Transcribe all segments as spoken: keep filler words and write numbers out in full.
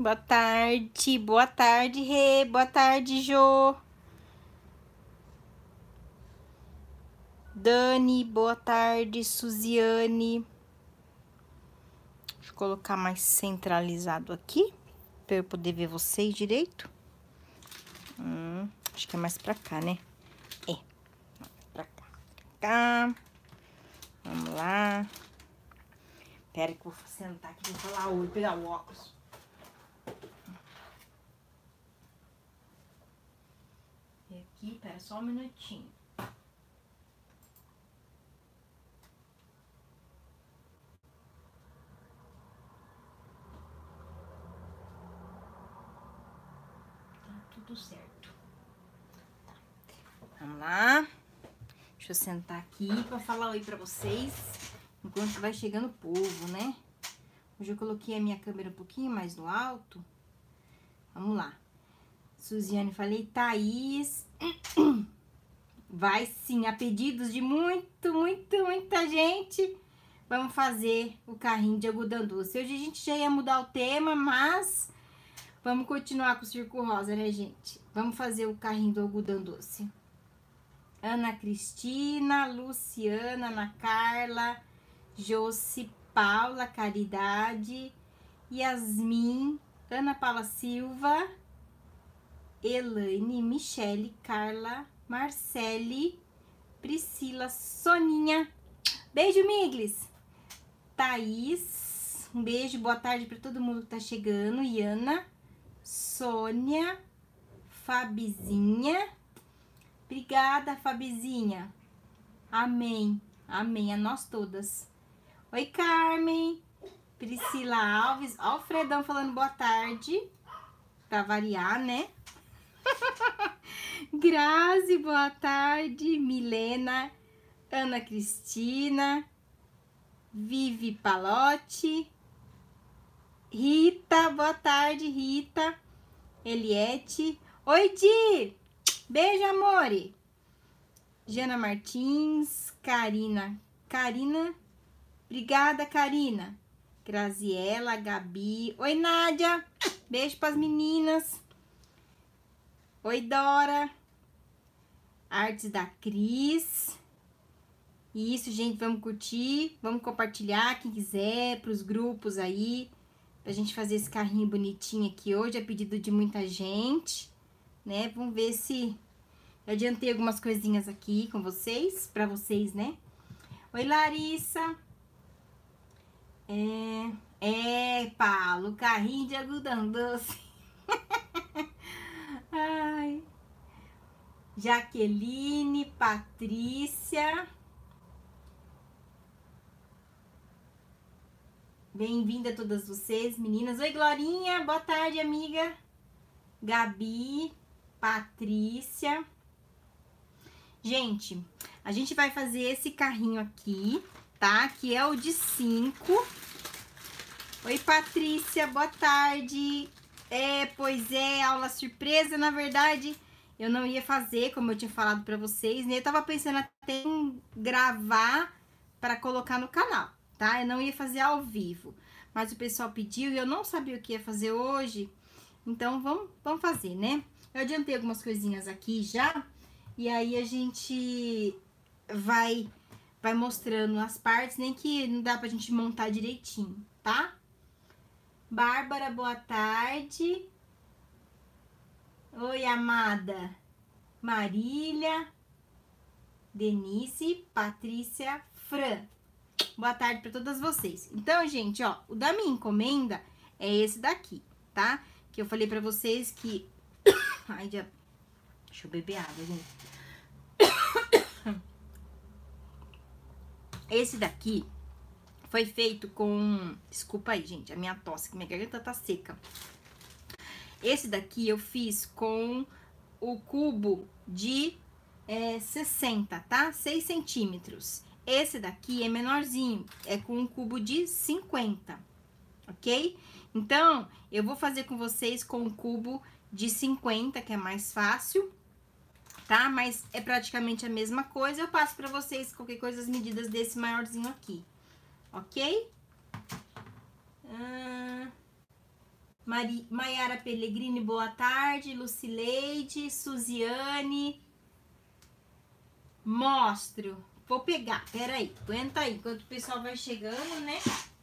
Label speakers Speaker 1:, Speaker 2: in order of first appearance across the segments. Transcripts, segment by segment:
Speaker 1: Boa tarde, boa tarde, Rê. Boa tarde, Jô. Dani, boa tarde, Suziane. Deixa eu colocar mais centralizado aqui, pra eu poder ver vocês direito. Hum, acho que é mais pra cá, né? É, pra cá, pra cá. Vamos lá. Pera que eu vou sentar aqui, vou falar o olho, pegar o óculos. E aqui, pera só um minutinho. Tudo certo. Tá. Vamos lá. Deixa eu sentar aqui pra falar oi pra vocês, enquanto vai chegando o povo, né? Hoje eu coloquei a minha câmera um pouquinho mais no alto. Vamos lá. Suziane, falei, Thaís. Vai sim, a pedidos de muito, muito, muita gente. Vamos fazer o carrinho de algodão doce. Hoje a gente já ia mudar o tema, mas... vamos continuar com o Circo Rosa, né, gente? Vamos fazer o carrinho do algodão doce. Ana Cristina, Luciana, Ana Carla, Josi, Paula, Caridade, Yasmin, Ana Paula Silva, Elaine, Michele, Carla, Marcele, Priscila, Soninha. Beijo, Miglis. Thaís, um beijo, boa tarde para todo mundo que tá chegando. Iana, Sônia, Fabizinha. Obrigada, Fabizinha. Amém. Amém. A nós todas. Oi, Carmen. Priscila Alves. Alfredão falando boa tarde. Pra variar, né? Grazi, boa tarde. Milena. Ana Cristina. Vivi Palotti. Rita, boa tarde, Rita. Eliette. Oi, Di. Beijo, amore. Jana Martins, Karina. Karina. Obrigada, Karina. Graziela, Gabi. Oi, Nádia. Beijo pras meninas. Oi, Dora. Artes da Cris. Isso, gente, vamos curtir. Vamos compartilhar, quem quiser, pros grupos aí. Pra gente fazer esse carrinho bonitinho aqui hoje. É pedido de muita gente, né? Vamos ver se... eu adiantei algumas coisinhas aqui com vocês, pra vocês, né? Oi, Larissa. É, é, Paulo, carrinho de algodão doce. Ai. Jaqueline, Patrícia. Bem-vinda a todas vocês, meninas. Oi, Glorinha, boa tarde, amiga. Gabi, Patrícia. Gente, a gente vai fazer esse carrinho aqui, tá? Que é o de cinco. Oi, Patrícia, boa tarde. É, pois é, aula surpresa. Na verdade, eu não ia fazer, como eu tinha falado pra vocês, né? Eu tava pensando até em gravar pra colocar no canal, tá? Eu não ia fazer ao vivo, mas o pessoal pediu e eu não sabia o que ia fazer hoje. Então, vamos, vamos fazer, né? Eu adiantei algumas coisinhas aqui já. E aí, a gente vai, vai mostrando as partes, nem que não dá pra gente montar direitinho, tá? Bárbara, boa tarde. Oi, amada. Marília. Denise, Patrícia, Fran. Boa tarde pra todas vocês. Então, gente, ó, o da minha encomenda é esse daqui, tá? Que eu falei pra vocês que... ai, já... deixa eu beber água, gente. Esse daqui foi feito com... desculpa aí, gente, a minha tosse, que minha garganta tá seca. Esse daqui eu fiz com o cubo de é, sessenta, tá? seis centímetros. Esse daqui é menorzinho, é com um cubo de cinquenta, ok? Então, eu vou fazer com vocês com um cubo de cinquenta, que é mais fácil, tá? Mas é praticamente a mesma coisa. Eu passo pra vocês qualquer coisa, as medidas desse maiorzinho aqui, ok? Ah, Mari, Maiara Pellegrini, boa tarde. Lucileide, Suziane. Mostro. Vou pegar, peraí, aguenta aí, enquanto o pessoal vai chegando, né?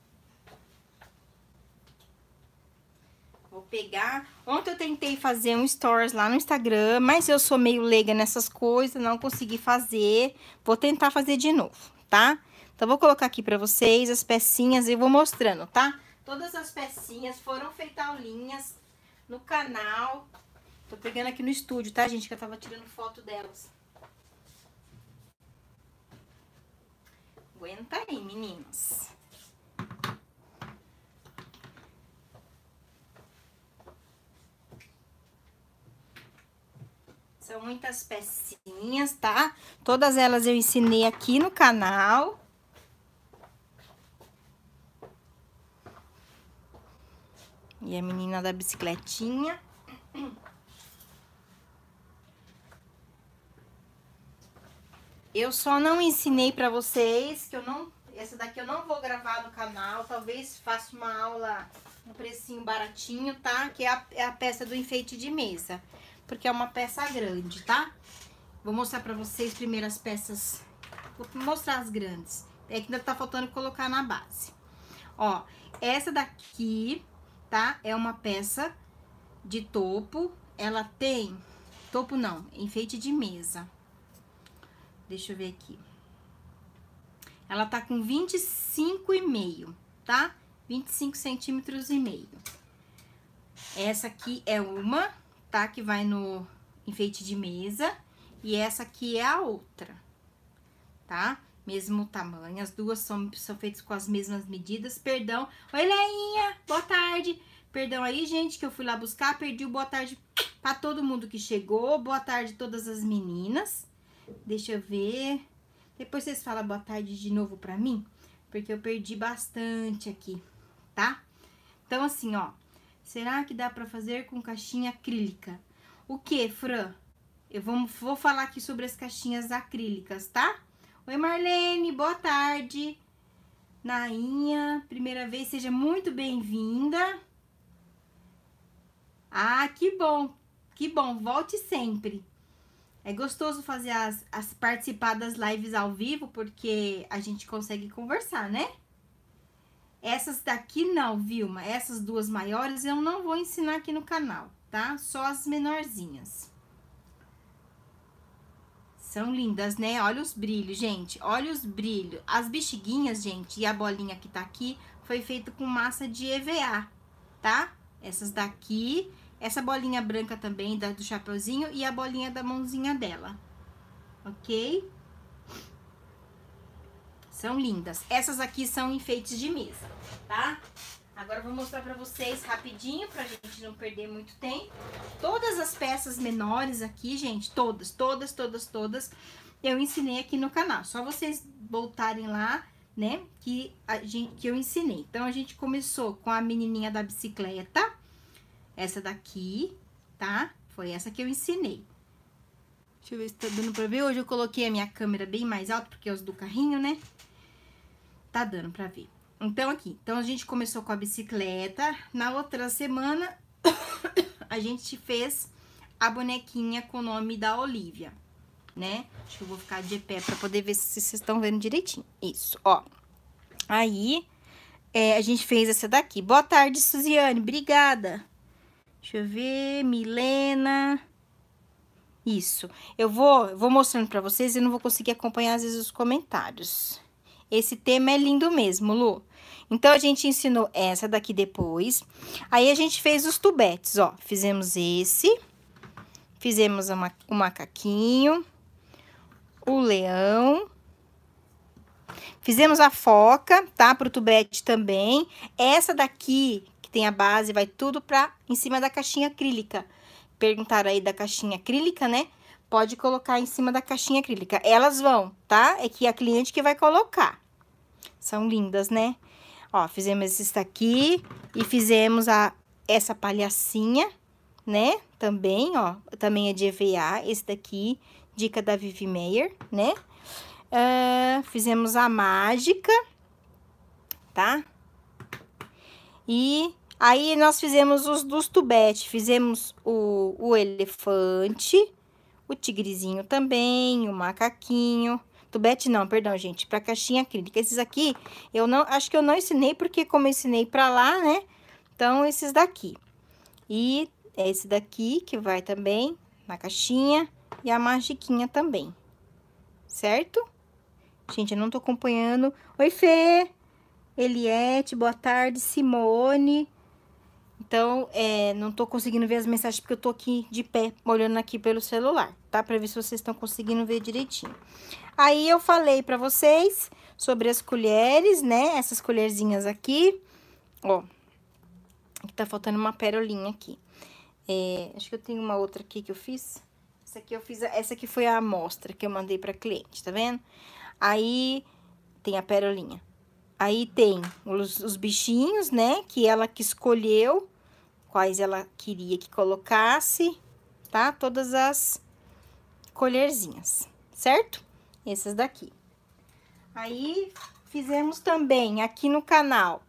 Speaker 1: Vou pegar. Ontem eu tentei fazer um stories lá no Instagram, mas eu sou meio leiga nessas coisas, não consegui fazer. Vou tentar fazer de novo, tá? Então, vou colocar aqui pra vocês as pecinhas e vou mostrando, tá? Todas as pecinhas foram feitas aulinhas no canal. Tô pegando aqui no estúdio, tá, gente? Que eu tava tirando foto delas. Aguenta aí, meninas. São muitas pecinhas, tá? Todas elas eu ensinei aqui no canal. E a menina da bicicletinha. Eu só não ensinei pra vocês, que eu não... Essa daqui eu não vou gravar no canal. Talvez faça uma aula, um precinho baratinho, tá? Que é a, é a peça do enfeite de mesa. Porque é uma peça grande, tá? Vou mostrar pra vocês primeiro as peças. Vou mostrar as grandes. É que ainda tá faltando colocar na base. Ó, essa daqui, tá? É uma peça de topo. Ela tem... Topo não, enfeite de mesa. Deixa eu ver aqui. Ela tá com vinte e cinco e meio, tá? vinte e cinco centímetros e meio. Essa aqui é uma... tá? Que vai no enfeite de mesa. E essa aqui é a outra, tá? Mesmo tamanho. As duas são, são feitas com as mesmas medidas. Perdão. Oi, Leinha! Boa tarde! Perdão aí, gente, que eu fui lá buscar. Perdi o boa tarde pra todo mundo que chegou. Boa tarde todas as meninas. Deixa eu ver. Depois vocês falam boa tarde de novo pra mim. Porque eu perdi bastante aqui, tá? Então, assim, ó. Será que dá pra fazer com caixinha acrílica? O que, Fran? Eu vou, vou falar aqui sobre as caixinhas acrílicas, tá? Oi, Marlene, boa tarde. Nainha, primeira vez, seja muito bem-vinda. Ah, que bom, que bom, volte sempre. É gostoso fazer as, as participar das lives ao vivo, porque a gente consegue conversar, né? Essas daqui não, Vilma. Essas duas maiores eu não vou ensinar aqui no canal, tá? Só as menorzinhas. São lindas, né? Olha os brilhos, gente. Olha os brilhos. As bexiguinhas, gente, e a bolinha que tá aqui, foi feito com massa de E V A, tá? Essas daqui, essa bolinha branca também, da, do chapeuzinho, e a bolinha da mãozinha dela. Ok? São lindas. Essas aqui são enfeites de mesa, tá? Agora eu vou mostrar pra vocês rapidinho, pra gente não perder muito tempo. Todas as peças menores aqui, gente, todas, todas, todas, todas, eu ensinei aqui no canal. Só vocês voltarem lá, né, que, a gente, que eu ensinei. Então, a gente começou com a menininha da bicicleta, essa daqui, tá? Foi essa que eu ensinei. Deixa eu ver se tá dando pra ver. Hoje eu coloquei a minha câmera bem mais alta, porque é os do carrinho, né? Tá dando pra ver. Então, aqui. Então, a gente começou com a bicicleta. Na outra semana, a gente fez a bonequinha com o nome da Olivia, né? Acho que eu vou ficar de pé pra poder ver se vocês estão vendo direitinho. Isso, ó. Aí, é, a gente fez essa daqui. Boa tarde, Suziane. Obrigada. Deixa eu ver. Milena. Isso. Eu vou, eu vou mostrando pra vocês e não vou conseguir acompanhar, às vezes, os comentários. Esse tema é lindo mesmo, Lu. Então, a gente ensinou essa daqui depois. Aí, a gente fez os tubetes, ó. Fizemos esse. Fizemos uma, o macaquinho. O leão. Fizemos a foca, tá? Pro tubete também. Essa daqui, que tem a base, vai tudo pra, em cima da caixinha acrílica. Perguntaram aí da caixinha acrílica, né? Pode colocar em cima da caixinha acrílica. Elas vão, tá? É que a cliente que vai colocar. São lindas, né? Ó, fizemos esse daqui e fizemos a, essa palhacinha, né? Também, ó, também é de E V A, esse daqui, dica da Vivi Meyer, né? Uh, fizemos a mágica, tá? E Aí, nós fizemos os dos tubete, fizemos o, o elefante, o tigrezinho também, o macaquinho. Tubete não, perdão, gente, pra caixinha acrílica. Esses aqui, eu não, acho que eu não ensinei, porque como eu ensinei pra lá, né? Então, esses daqui. E esse daqui, que vai também na caixinha, e a magiquinha também, certo? Gente, eu não tô acompanhando. Oi, Fê! Eliette, boa tarde, Simone. Então, é, não tô conseguindo ver as mensagens porque eu tô aqui de pé, olhando aqui pelo celular, tá? Pra ver se vocês estão conseguindo ver direitinho. Aí, eu falei pra vocês sobre as colheres, né? Essas colherzinhas aqui, ó. Aqui tá faltando uma perolinha aqui. É, acho que eu tenho uma outra aqui que eu fiz. Essa aqui eu fiz, essa aqui foi a amostra que eu mandei pra cliente, tá vendo? Aí, tem a perolinha. Aí, tem os, os bichinhos, né? Que ela que escolheu, quais ela queria que colocasse, tá? Todas as colherzinhas, certo? Essas daqui. Aí, fizemos também aqui no canal.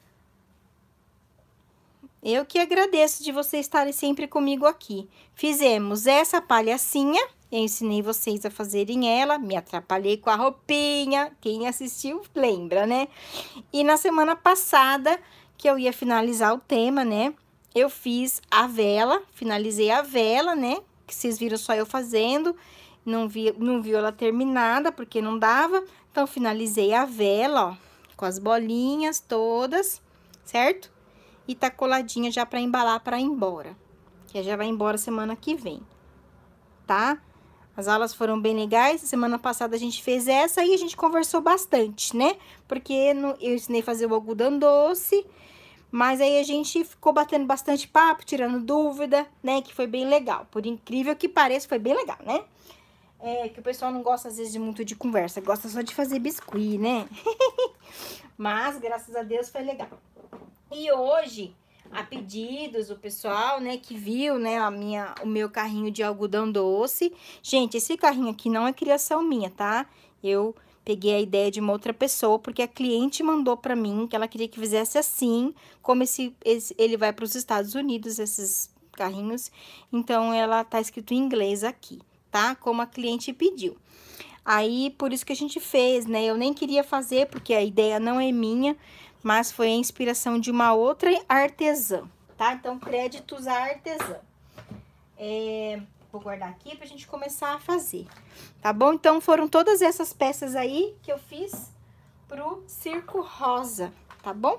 Speaker 1: Eu que agradeço de vocês estarem sempre comigo aqui. Fizemos essa palhacinha, eu ensinei vocês a fazerem ela, me atrapalhei com a roupinha, quem assistiu lembra, né? E na semana passada, que eu ia finalizar o tema, né? Eu fiz a vela, finalizei a vela, né? Que vocês viram só eu fazendo, não vi, não viu ela terminada, porque não dava. Então, finalizei a vela, ó, com as bolinhas todas, certo? E tá coladinha já pra embalar pra ir embora. Que já vai embora semana que vem, tá? As aulas foram bem legais. Semana passada a gente fez essa e a gente conversou bastante, né? Porque no, eu ensinei a fazer o algodão doce, mas aí a gente ficou batendo bastante papo, tirando dúvida, né? Que foi bem legal. Por incrível que pareça, foi bem legal, né? É que o pessoal não gosta às vezes de muito de conversa, gosta só de fazer biscuit, né? Mas, graças a Deus, foi legal. E hoje, a pedidos do pessoal, né, que viu, né, a minha, o meu carrinho de algodão doce. Gente, esse carrinho aqui não é criação minha, tá? Eu peguei a ideia de uma outra pessoa, porque a cliente mandou pra mim que ela queria que fizesse assim, como esse, esse ele vai para os Estados Unidos, esses carrinhos. Então, ela tá escrito em inglês aqui, tá? Como a cliente pediu. Aí, por isso que a gente fez, né? Eu nem queria fazer, porque a ideia não é minha, mas foi a inspiração de uma outra artesã, tá? Então, créditos à artesã. É, vou guardar aqui pra gente começar a fazer, tá bom? Então, foram todas essas peças aí que eu fiz pro Circo Rosa, tá bom?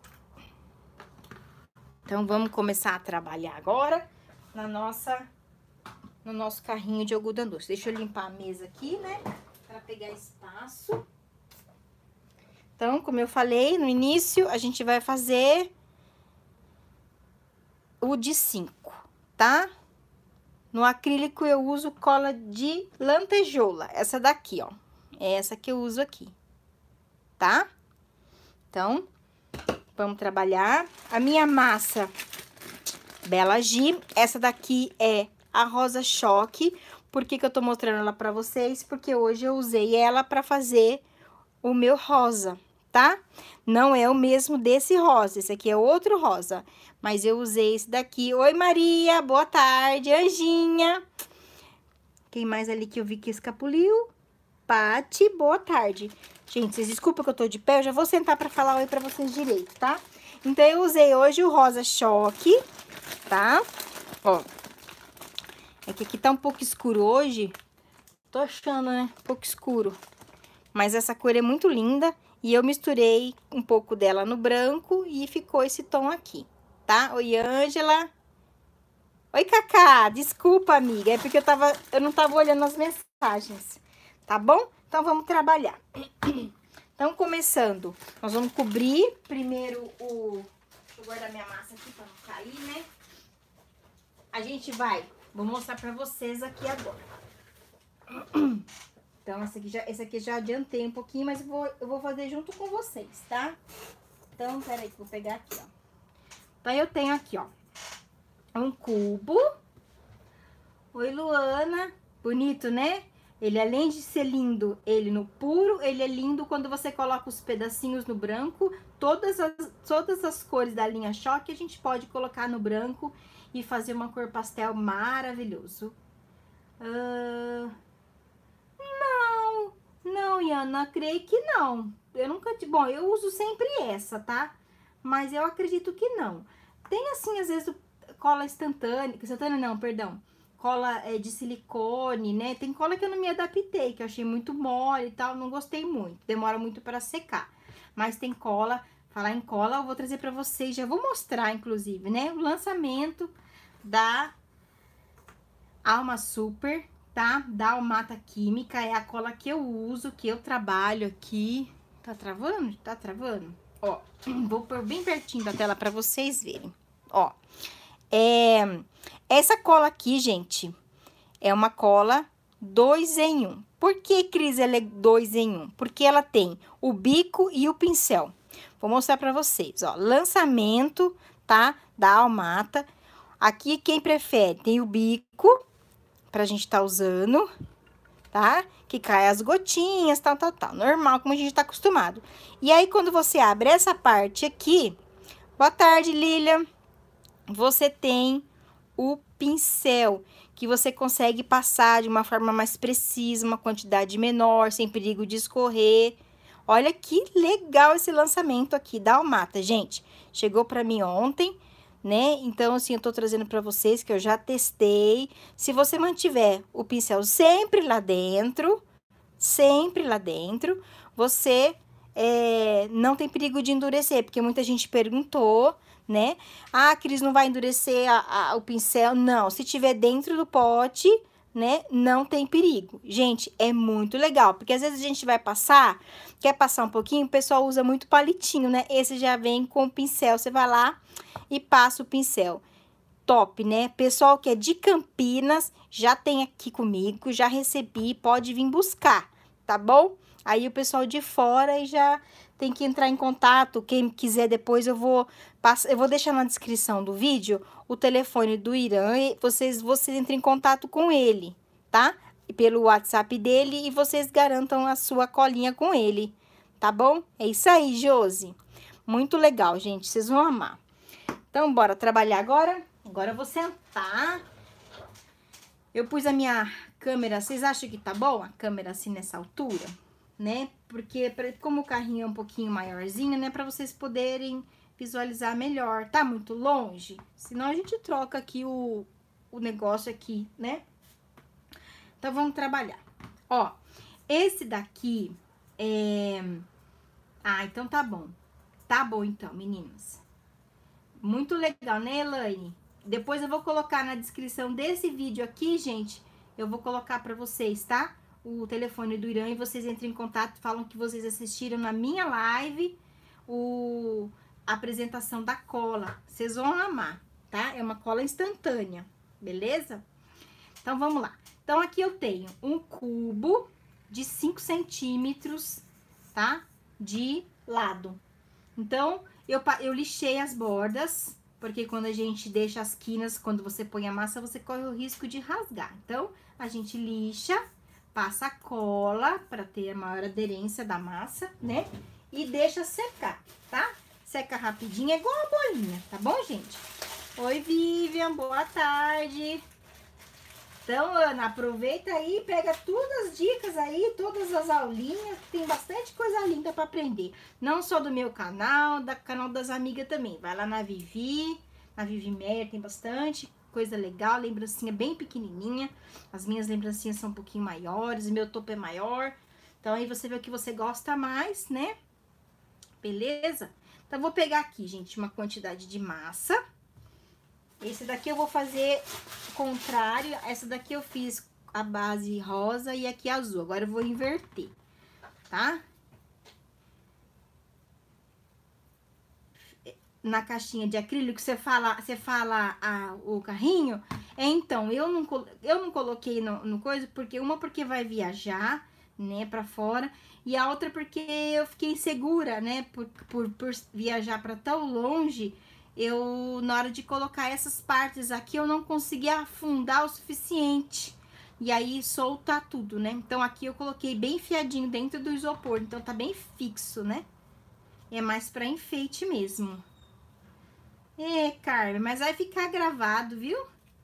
Speaker 1: Então, vamos começar a trabalhar agora na nossa, no nosso carrinho de algodão doce. Deixa eu limpar a mesa aqui, né? Pra pegar espaço. Então, como eu falei no início, a gente vai fazer o de cinco, tá? No acrílico eu uso cola de lantejoula, essa daqui, ó. É essa que eu uso aqui, tá? Então, vamos trabalhar. A minha massa Bela G, essa daqui é a Rosa Choque. Por que que eu tô mostrando ela pra vocês? Porque hoje eu usei ela pra fazer o meu rosa, tá? Não é o mesmo desse rosa, esse aqui é outro rosa, mas eu usei esse daqui. Oi, Maria, boa tarde, Anjinha. Quem mais ali que eu vi que escapuliu? Pati, boa tarde. Gente, vocês desculpem que eu tô de pé, eu já vou sentar pra falar oi pra vocês direito, tá? Então, eu usei hoje o Rosa Choque, tá? Ó, é que aqui tá um pouco escuro hoje, tô achando, né? Um pouco escuro. Mas essa cor é muito linda e eu misturei um pouco dela no branco e ficou esse tom aqui, tá? Oi, Ângela. Oi, Cacá. Desculpa, amiga, é porque eu, tava, eu não tava olhando as mensagens, tá bom? Então, vamos trabalhar. Então, começando, nós vamos cobrir primeiro o... Deixa eu guardar minha massa aqui pra não cair, né? A gente vai... Vou mostrar pra vocês aqui agora. Então, esse aqui, já, esse aqui já adiantei um pouquinho, mas eu vou, eu vou fazer junto com vocês, tá? Então, peraí, que eu vou pegar aqui, ó. Então, eu tenho aqui, ó, um cubo. Oi, Luana. Bonito, né? Ele, além de ser lindo, ele no puro, ele é lindo quando você coloca os pedacinhos no branco. Todas as, todas as cores da linha choque a gente pode colocar no branco e fazer uma cor pastel maravilhoso. Uh, não, não, Iana, creio que não. Eu nunca... Bom, eu uso sempre essa, tá? Mas eu acredito que não. Tem, assim, às vezes, cola instantânea... Instantânea não, perdão. Cola é, de silicone, né? Tem cola que eu não me adaptei, que eu achei muito mole e tal, não gostei muito. Demora muito para secar. Mas tem cola, falar em cola, eu vou trazer para vocês, já vou mostrar, inclusive, né? O lançamento da Alma Super, tá? Da Almata Química, é a cola que eu uso, que eu trabalho aqui. Tá travando? Tá travando? Ó, vou pôr bem pertinho da tela para vocês verem. Ó, é... Essa cola aqui, gente, é uma cola dois em um. Por que, Cris, ela é dois em um? Porque ela tem o bico e o pincel. Vou mostrar pra vocês, ó. Lançamento, tá? Da Almata. Aqui, quem prefere, tem o bico, pra gente tá usando, tá? Que cai as gotinhas, tal, tal, tal. Normal, como a gente tá acostumado. E aí, quando você abre essa parte aqui... Boa tarde, Lília. Você tem... o pincel, que você consegue passar de uma forma mais precisa, uma quantidade menor, sem perigo de escorrer. Olha que legal esse lançamento aqui da Almata, gente. Chegou pra mim ontem, né? Então, assim, eu tô trazendo pra vocês que eu já testei. Se você mantiver o pincel sempre lá dentro, sempre lá dentro, você é, não tem perigo de endurecer, porque muita gente perguntou, né? Ah, Cris, não vai endurecer a, a, o pincel? Não, se tiver dentro do pote, né, não tem perigo. Gente, é muito legal, porque às vezes a gente vai passar, quer passar um pouquinho, o pessoal usa muito palitinho, né? Esse já vem com o pincel, você vai lá e passa o pincel. Top, né? Pessoal que é de Campinas, já tem aqui comigo, já recebi, pode vir buscar, tá bom? Aí o pessoal de fora já tem que entrar em contato, quem quiser depois eu vou passar, eu vou deixar na descrição do vídeo o telefone do Irã e vocês, vocês entrem em contato com ele, tá? E pelo WhatsApp dele e vocês garantam a sua colinha com ele, tá bom? É isso aí, Josi. Muito legal, gente, vocês vão amar. Então, bora trabalhar agora? Agora eu vou sentar. Eu pus a minha câmera, vocês acham que tá bom a câmera assim nessa altura? Né? Porque como o carrinho é um pouquinho maiorzinho, né? Pra vocês poderem visualizar melhor. Tá muito longe? Senão a gente troca aqui o, o negócio aqui, né? Então, vamos trabalhar. Ó, esse daqui é... Ah, então tá bom. Tá bom, então, meninas. Muito legal, né, Elaine? Depois eu vou colocar na descrição desse vídeo aqui, gente, eu vou colocar pra vocês, tá? O telefone do Irã e vocês entram em contato, falam que vocês assistiram na minha live o... a apresentação da cola. Vocês vão amar, tá? É uma cola instantânea, beleza? Então, vamos lá. Então, aqui eu tenho um cubo de cinco centímetros, tá? De lado. Então, eu, eu lixei as bordas, porque quando a gente deixa as quinas, quando você põe a massa, você corre o risco de rasgar. Então, a gente lixa, passa a cola para ter a maior aderência da massa, né? E deixa secar, tá? Seca rapidinho, é igual a bolinha, tá bom, gente? Oi, Vivian, boa tarde. Então, Ana, aproveita aí, pega todas as dicas aí, todas as aulinhas, tem bastante coisa linda para aprender. Não só do meu canal, do canal das amigas também. Vai lá na Vivi, na Vivi Mer, tem bastante coisa legal, lembrancinha bem pequenininha. As minhas lembrancinhas são um pouquinho maiores, o meu topo é maior. Então, aí você vê o que você gosta mais, né? Beleza? Então, vou pegar aqui, gente, uma quantidade de massa. Esse daqui eu vou fazer o contrário. Essa daqui eu fiz a base rosa e aqui azul. Agora eu vou inverter, tá? Na caixinha de acrílico, você fala, você fala a, o carrinho. É, então, eu não, eu não coloquei no, no coisa, porque uma porque vai viajar, né, pra fora. E a outra porque eu fiquei insegura, né, por, por, por viajar pra tão longe. Eu, na hora de colocar essas partes aqui, eu não consegui afundar o suficiente, e aí soltar tudo, né? Então, aqui eu coloquei bem enfiadinho dentro do isopor, então tá bem fixo, né? É mais pra enfeite mesmo. É, Carmen, mas vai ficar gravado, viu?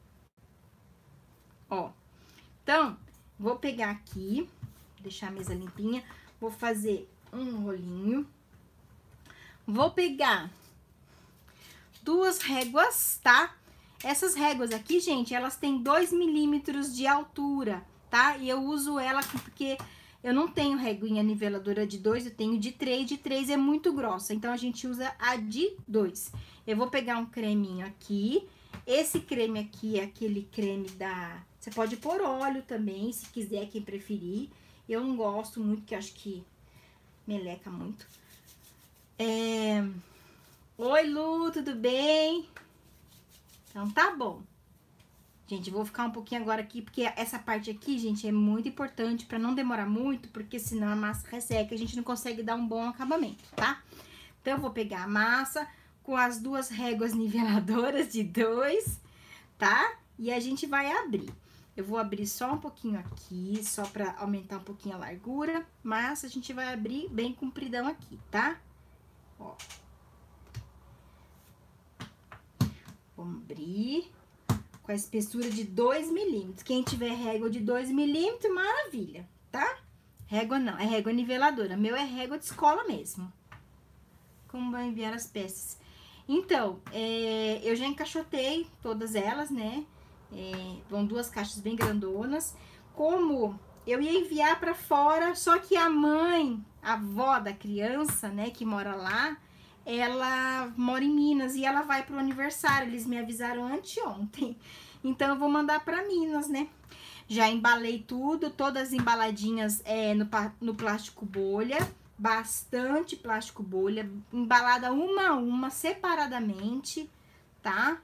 Speaker 1: Ó, então, vou pegar aqui, deixar a mesa limpinha, vou fazer um rolinho. Vou pegar duas réguas, tá? Essas réguas aqui, gente, elas têm dois milímetros de altura, tá? E eu uso ela porque eu não tenho reguinha niveladora de dois, eu tenho de três. De três é muito grossa, então a gente usa a de dois. Eu vou pegar um creminho aqui. Esse creme aqui é aquele creme da... Você pode pôr óleo também, se quiser, quem preferir. Eu não gosto muito, porque eu acho que meleca muito. É... Oi, Lu, tudo bem? Então, tá bom. Gente, vou ficar um pouquinho agora aqui, porque essa parte aqui, gente, é muito importante pra não demorar muito, porque senão a massa resseca e a gente não consegue dar um bom acabamento, tá? Então, eu vou pegar a massa com as duas réguas niveladoras de dois, tá? E a gente vai abrir. Eu vou abrir só um pouquinho aqui, só pra aumentar um pouquinho a largura, mas a gente vai abrir bem compridão aqui, tá? Ó. Vamos abrir com a espessura de dois milímetros. Quem tiver régua de dois milímetros, maravilha, tá? Régua não, é régua niveladora. Meu é régua de escola mesmo. Como vai enviar as peças? Então, é, eu já encaixotei todas elas, né? É, vão duas caixas bem grandonas. Como eu ia enviar pra fora, só que a mãe, a avó da criança, né, que mora lá, ela mora em Minas e ela vai pro aniversário. Eles me avisaram anteontem. Então, eu vou mandar pra Minas, né? Já embalei tudo, todas embaladinhas é, no, no plástico bolha. Bastante plástico bolha, embalada uma a uma, separadamente, tá?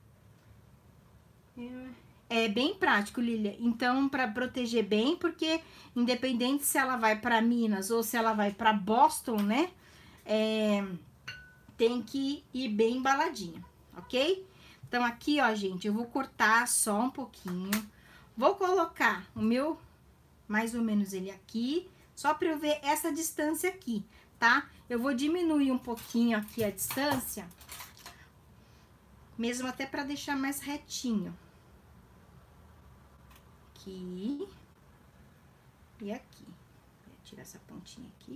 Speaker 1: É bem prático, Lília. Então, para proteger bem, porque independente se ela vai para Minas ou se ela vai para Boston, né? É, tem que ir bem embaladinha, ok? Então, aqui, ó, gente, eu vou cortar só um pouquinho. Vou colocar o meu, mais ou menos ele aqui, só para eu ver essa distância aqui, tá? Eu vou diminuir um pouquinho aqui a distância, mesmo até para deixar mais retinho. Aqui e aqui. Vou tirar essa pontinha aqui.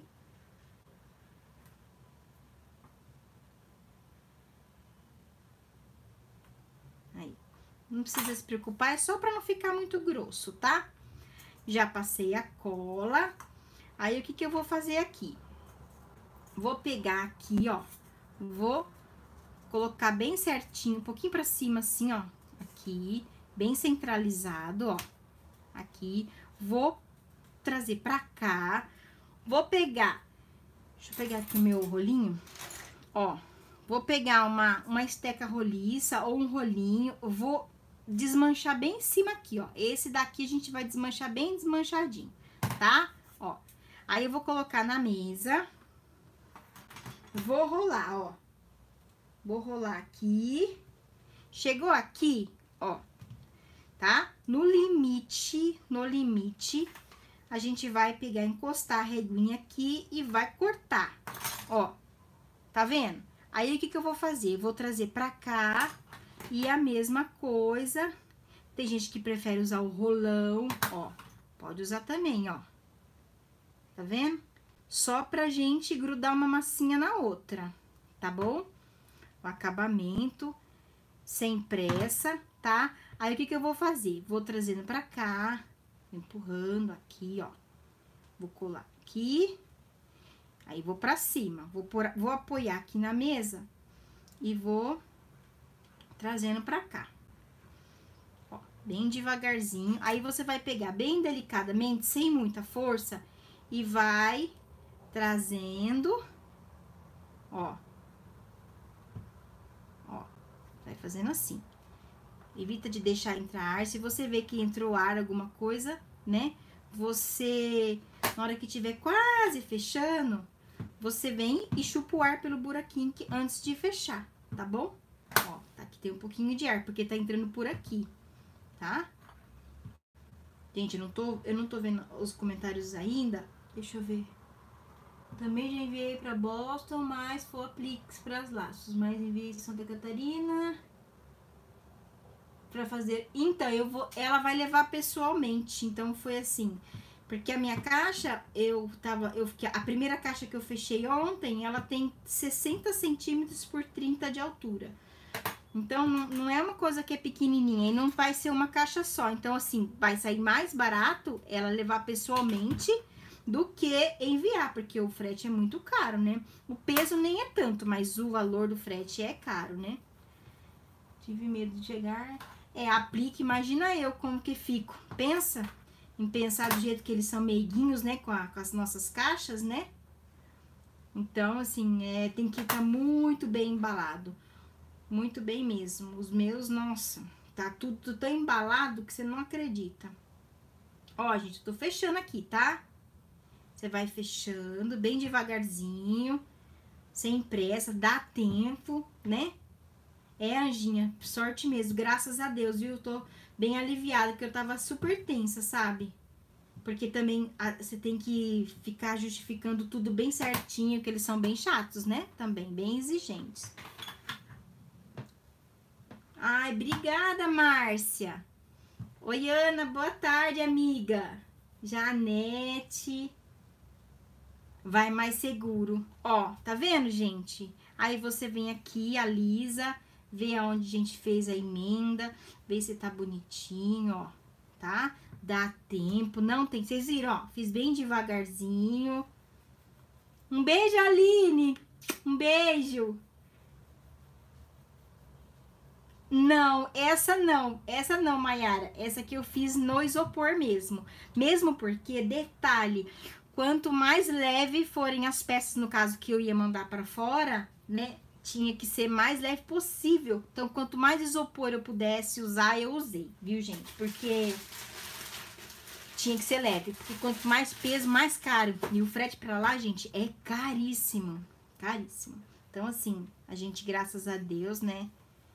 Speaker 1: Aí. Não precisa se preocupar, é só para não ficar muito grosso, tá? Já passei a cola. Aí, o que que eu vou fazer aqui? Vou pegar aqui, ó. Vou colocar bem certinho, um pouquinho pra cima, assim, ó. Aqui, bem centralizado, ó. Aqui. Vou trazer pra cá. Vou pegar... Deixa eu pegar aqui o meu rolinho. Ó. Vou pegar uma, uma esteca roliça ou um rolinho. Vou desmanchar bem em cima aqui, ó. Esse daqui a gente vai desmanchar bem desmanchadinho, tá? Ó. Aí, eu vou colocar na mesa. Vou rolar, ó. Vou rolar aqui. Chegou aqui, ó. Tá? No limite, no limite, a gente vai pegar, encostar a reguinha aqui e vai cortar. Ó. Tá vendo? Aí, o que que eu vou fazer? Vou trazer pra cá e a mesma coisa. Tem gente que prefere usar o rolão, ó. Pode usar também, ó. Tá vendo? Só pra gente grudar uma massinha na outra, tá bom? O acabamento, sem pressa, tá? Aí, o que que eu vou fazer? Vou trazendo pra cá, empurrando aqui, ó. Vou colar aqui. Aí, vou pra cima. Vou, por, vou apoiar aqui na mesa e vou trazendo pra cá. Ó, bem devagarzinho. Aí, você vai pegar bem delicadamente, sem muita força, e vai trazendo, ó, ó, vai fazendo assim. Evita de deixar entrar ar. Se você vê que entrou ar, alguma coisa, né? Você, na hora que tiver quase fechando, você vem e chupa o ar pelo buraquinho que, antes de fechar, tá bom? Ó, tá aqui tem um pouquinho de ar, porque tá entrando por aqui, tá? Gente, eu não tô, eu não tô vendo os comentários ainda. Deixa eu ver. Também já enviei pra Boston, mas foi apliques para as laços. Mas enviei de Santa Catarina pra fazer. Então, eu vou, ela vai levar pessoalmente. Então foi assim, porque a minha caixa, eu tava, eu a primeira caixa que eu fechei ontem, ela tem sessenta centímetros por trinta de altura. Então, não, não é uma coisa que é pequenininha e não vai ser uma caixa só. Então, assim, vai sair mais barato ela levar pessoalmente do que enviar, porque o frete é muito caro, né? O peso nem é tanto, mas o valor do frete é caro, né? Tive medo de chegar. É, aplique, imagina eu como que fico. Pensa em pensar do jeito que eles são meiguinhos, né? Com, a, com as nossas caixas, né? Então, assim, é, tem que estar muito bem embalado. Muito bem mesmo. Os meus, nossa, tá tudo, tudo tão embalado que você não acredita. Ó, gente, eu tô fechando aqui, tá? Você vai fechando bem devagarzinho, sem pressa, dá tempo, né? É, Anjinha, sorte mesmo, graças a Deus, viu? Eu tô bem aliviada, porque eu tava super tensa, sabe? Porque também a, você tem que ficar justificando tudo bem certinho, que eles são bem chatos, né? Também, bem exigentes. Ai, obrigada, Márcia. Oi, Ana, boa tarde, amiga. Janete. Vai mais seguro. Ó, tá vendo, gente? Aí você vem aqui, alisa, vê aonde a gente fez a emenda, vê se tá bonitinho, ó, tá? Dá tempo, não tem... Vocês viram, ó, fiz bem devagarzinho. Um beijo, Aline! Um beijo! Não, essa não, essa não, Mayara. Essa que eu fiz no isopor mesmo. Mesmo porque, detalhe, quanto mais leve forem as peças, no caso que eu ia mandar para fora, né? Tinha que ser mais leve possível. Então, quanto mais isopor eu pudesse usar, eu usei, viu, gente? Porque tinha que ser leve. Porque quanto mais peso, mais caro. E o frete para lá, gente, é caríssimo. Caríssimo. Então, assim, a gente, graças a Deus, né?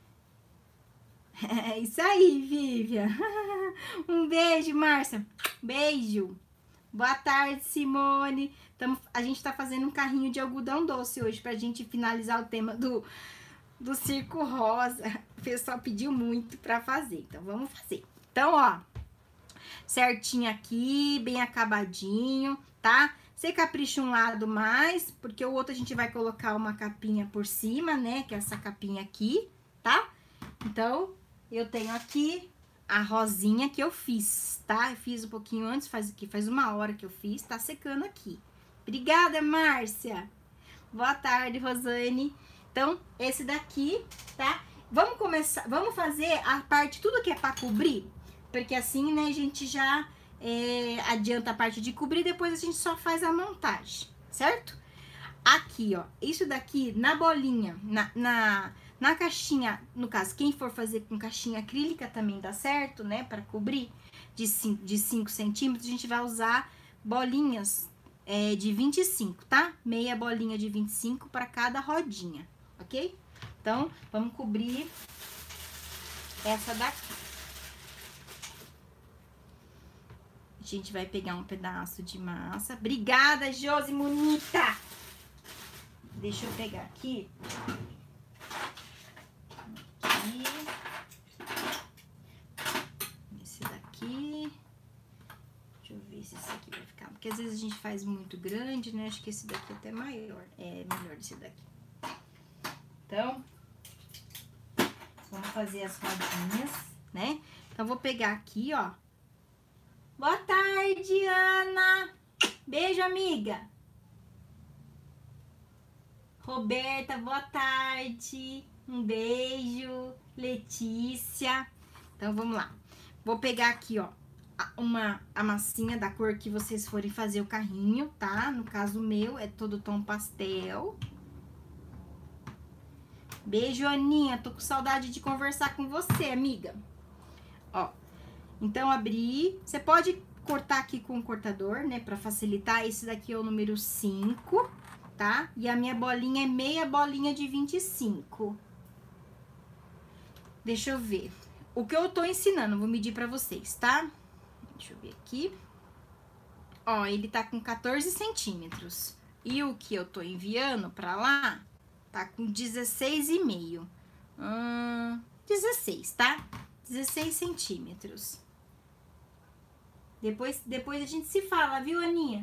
Speaker 1: É isso aí, Vivian. Um beijo, Márcia. Beijo. Boa tarde, Simone. Tamo, a gente tá fazendo um carrinho de algodão doce hoje pra gente finalizar o tema do, do Circo Rosa. O pessoal pediu muito pra fazer, então vamos fazer. Então, ó, certinho aqui, bem acabadinho, tá? Você capricha um lado mais, porque o outro a gente vai colocar uma capinha por cima, né? Que é essa capinha aqui, tá? Então, eu tenho aqui a rosinha que eu fiz, tá? Eu fiz um pouquinho antes, faz aqui, faz uma hora que eu fiz, tá secando aqui. Obrigada, Márcia. Boa tarde, Rosane. Então, esse daqui, tá? Vamos começar, vamos fazer a parte, tudo que é pra cobrir, porque assim, né, a gente já é, adianta a parte de cobrir, depois a gente só faz a montagem, certo? Aqui, ó, isso daqui na bolinha, na... na Na caixinha, no caso, quem for fazer com caixinha acrílica também dá certo, né? Para cobrir de cinco centímetros, a gente vai usar bolinhas é, de vinte e cinco, tá? Meia bolinha de vinte e cinco para cada rodinha, ok? Então, vamos cobrir essa daqui. A gente vai pegar um pedaço de massa. Obrigada, Josi Monita! Deixa eu pegar aqui. Aqui. Esse daqui. Deixa eu ver se esse aqui vai ficar. Porque às vezes a gente faz muito grande, né? Acho que esse daqui é até maior. É melhor esse daqui. Então, vamos fazer as rodinhas, né? Então, vou pegar aqui, ó. Boa tarde, Ana! Beijo, amiga! Roberta, boa tarde! Um beijo, Letícia. Então, vamos lá. Vou pegar aqui, ó, uma, a massinha da cor que vocês forem fazer o carrinho, tá? No caso, o meu é todo tom pastel. Beijo, Aninha. Tô com saudade de conversar com você, amiga. Ó, então, abri. Você pode cortar aqui com o cortador, né? Pra facilitar. Esse daqui é o número cinco, tá? E a minha bolinha é meia bolinha de vinte e cinco. Deixa eu ver. O que eu tô ensinando, vou medir pra vocês, tá? Deixa eu ver aqui. Ó, ele tá com quatorze centímetros. E o que eu tô enviando pra lá tá com dezesseis e meio. Hum, dezesseis, tá? dezesseis centímetros. Depois, depois a gente se fala, viu, Aninha?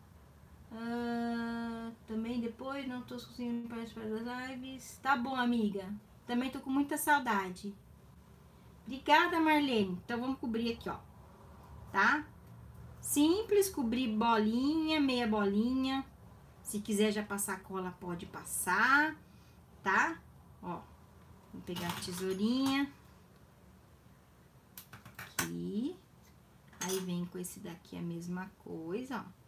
Speaker 1: Uh, também depois não tô conseguindo participar das lives. Tá bom, amiga. Também tô com muita saudade. Obrigada, Marlene. Então vamos cobrir aqui, ó. Tá? Simples, cobrir bolinha, meia bolinha. Se quiser já passar cola, pode passar, tá? Ó, vou pegar a tesourinha. Aqui. Aí vem com esse daqui a mesma coisa, ó.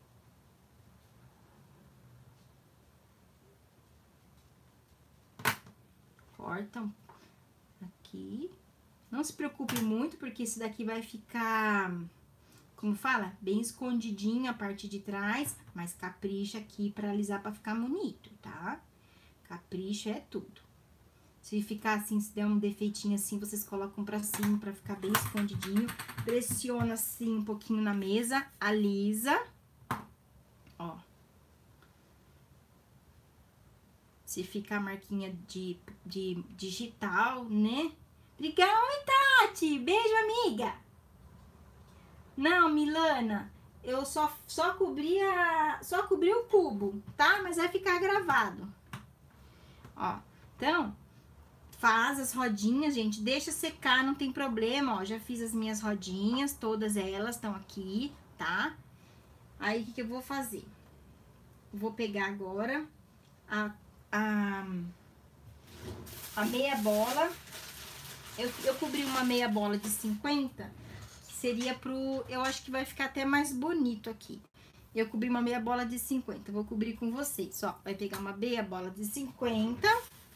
Speaker 1: Corta aqui. Não se preocupe muito, porque esse daqui vai ficar, como fala? Bem escondidinho a parte de trás, mas capricha aqui pra alisar pra ficar bonito, tá? Capricha é tudo. Se ficar assim, se der um defeitinho assim, vocês colocam pra cima pra ficar bem escondidinho. Pressiona assim um pouquinho na mesa, alisa. Ó. Se ficar marquinha de, de digital, né? Obrigada, oi, Tati! Beijo, amiga! Não, Milana, eu só, só cobri a, só cobri o cubo, tá? Mas vai ficar gravado. Ó, então, faz as rodinhas, gente, deixa secar, não tem problema, ó. Já fiz as minhas rodinhas, todas elas estão aqui, tá? Aí, o que, que eu vou fazer? Vou pegar agora a, a, a meia bola. Eu, eu cobri uma meia bola de cinquenta, seria pro... Eu acho que vai ficar até mais bonito aqui. Eu cobri uma meia bola de cinquenta, vou cobrir com vocês, ó. Vai pegar uma meia bola de cinquenta.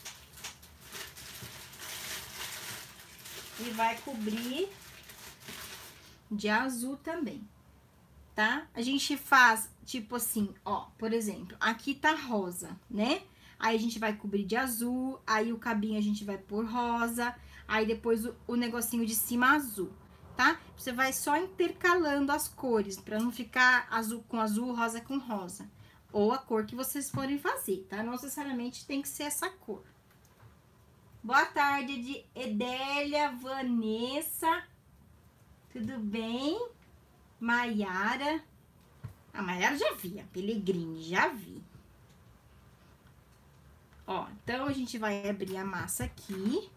Speaker 1: E vai cobrir de azul também, tá? A gente faz, tipo assim, ó, por exemplo, aqui tá rosa, né? Aí a gente vai cobrir de azul, aí o cabinho a gente vai pôr rosa, aí depois o, o negocinho de cima azul, tá? Você vai só intercalando as cores, pra não ficar azul com azul, rosa com rosa. Ou a cor que vocês forem fazer, tá? Não necessariamente tem que ser essa cor. Boa tarde, de Edélia, Vanessa, tudo bem? Maiara, a Maiara já vi, a Pellegrini, já vi. Ó, então a gente vai abrir a massa aqui.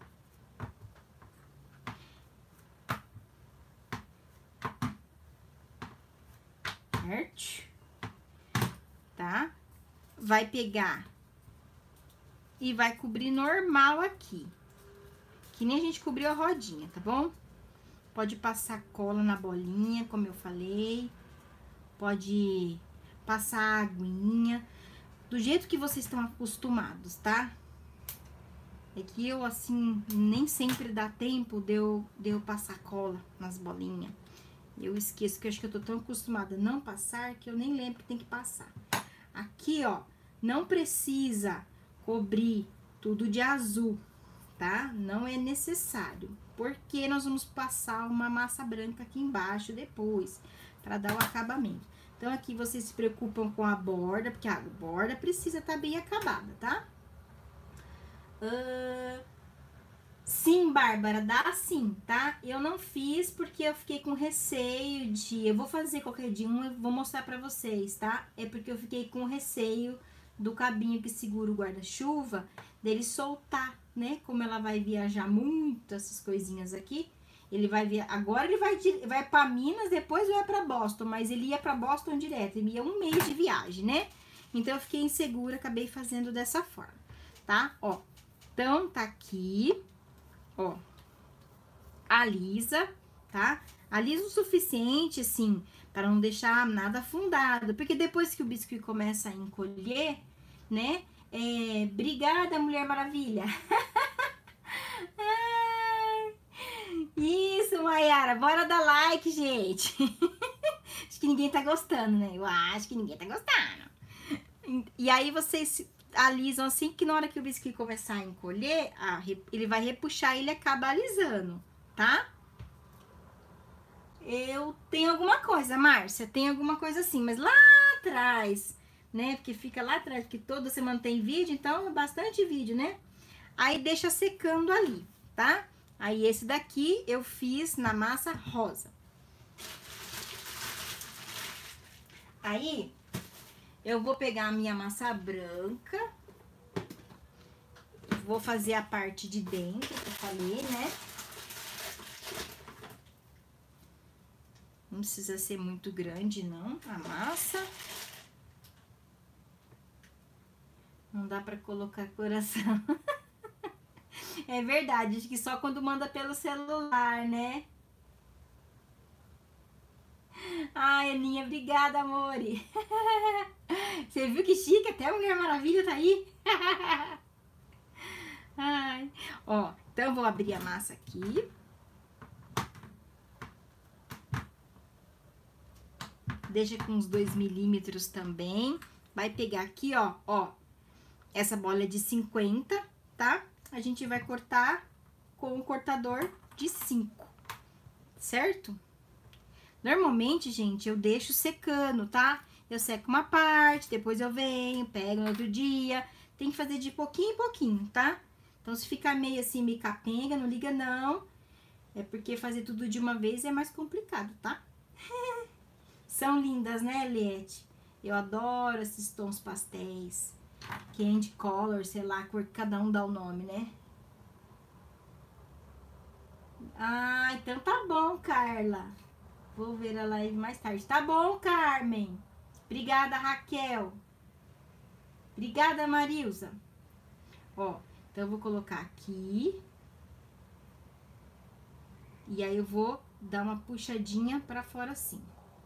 Speaker 1: Certo? Tá? Vai pegar e vai cobrir normal aqui. Que nem a gente cobriu a rodinha, tá bom? Pode passar cola na bolinha, como eu falei. Pode passar aguinha. Do jeito que vocês estão acostumados, tá? É que eu, assim, nem sempre dá tempo de eu, de eu passar cola nas bolinhas. Eu esqueço, que eu acho que eu tô tão acostumada a não passar, que eu nem lembro que tem que passar. Aqui, ó, não precisa cobrir tudo de azul, tá? Não é necessário, porque nós vamos passar uma massa branca aqui embaixo depois, pra dar o acabamento. Então, aqui vocês se preocupam com a borda, porque a borda precisa estar bem acabada, tá? Uh, sim, Bárbara, dá sim, tá? Eu não fiz porque eu fiquei com receio de... Eu vou fazer qualquer dia um, eu vou mostrar pra vocês, tá? É porque eu fiquei com receio do cabinho que segura o guarda-chuva, dele soltar, né? Como ela vai viajar muito, essas coisinhas aqui... Ele vai vir, agora ele vai, vai pra Minas, depois vai pra Boston, mas ele ia pra Boston direto, ele ia um mês de viagem, né? Então, eu fiquei insegura, acabei fazendo dessa forma, tá? Ó, então, tá aqui, ó, alisa, tá? Alisa o suficiente, assim, para não deixar nada afundado, porque depois que o biscuit começa a encolher, né? É, obrigada, Mulher Maravilha! Isso, Mayara, bora dar like, gente. Acho que ninguém tá gostando, né? Eu acho que ninguém tá gostando. E aí vocês alisam assim, que na hora que o biscuit começar a encolher, a, ele vai repuxar e ele acaba alisando, tá? Eu tenho alguma coisa, Márcia, tem alguma coisa assim, mas lá atrás, né? Porque fica lá atrás, porque toda semana tem vídeo, então é bastante vídeo, né? Aí deixa secando ali, tá? Aí esse daqui eu fiz na massa rosa. Aí eu vou pegar a minha massa branca, vou fazer a parte de dentro, que eu falei, né? Não precisa ser muito grande, não, a massa. Não dá pra colocar coração. É verdade, acho que só quando manda pelo celular, né? Ai, Aninha, obrigada, amore. Você viu que chique? Até a Mulher Maravilha tá aí. Ai. Ó, então eu vou abrir a massa aqui. Deixa com uns dois milímetros também. Vai pegar aqui, ó, ó. Essa bola é de cinquenta, tá? A gente vai cortar com o cortador de cinco, certo? Normalmente, gente, eu deixo secando, tá? Eu seco uma parte, depois eu venho, pego no outro dia. Tem que fazer de pouquinho em pouquinho, tá? Então, se ficar meio assim, meio capenga, não liga não. É porque fazer tudo de uma vez é mais complicado, tá? São lindas, né, Eliette? Eu adoro esses tons pastéis. Candy color, sei lá, a cor que cada um dá o nome, né? Ah, então tá bom, Carla. Vou ver a live mais tarde. Tá bom, Carmen. Obrigada, Raquel. Obrigada, Marilza. Ó, então eu vou colocar aqui. E aí eu vou dar uma puxadinha pra fora assim.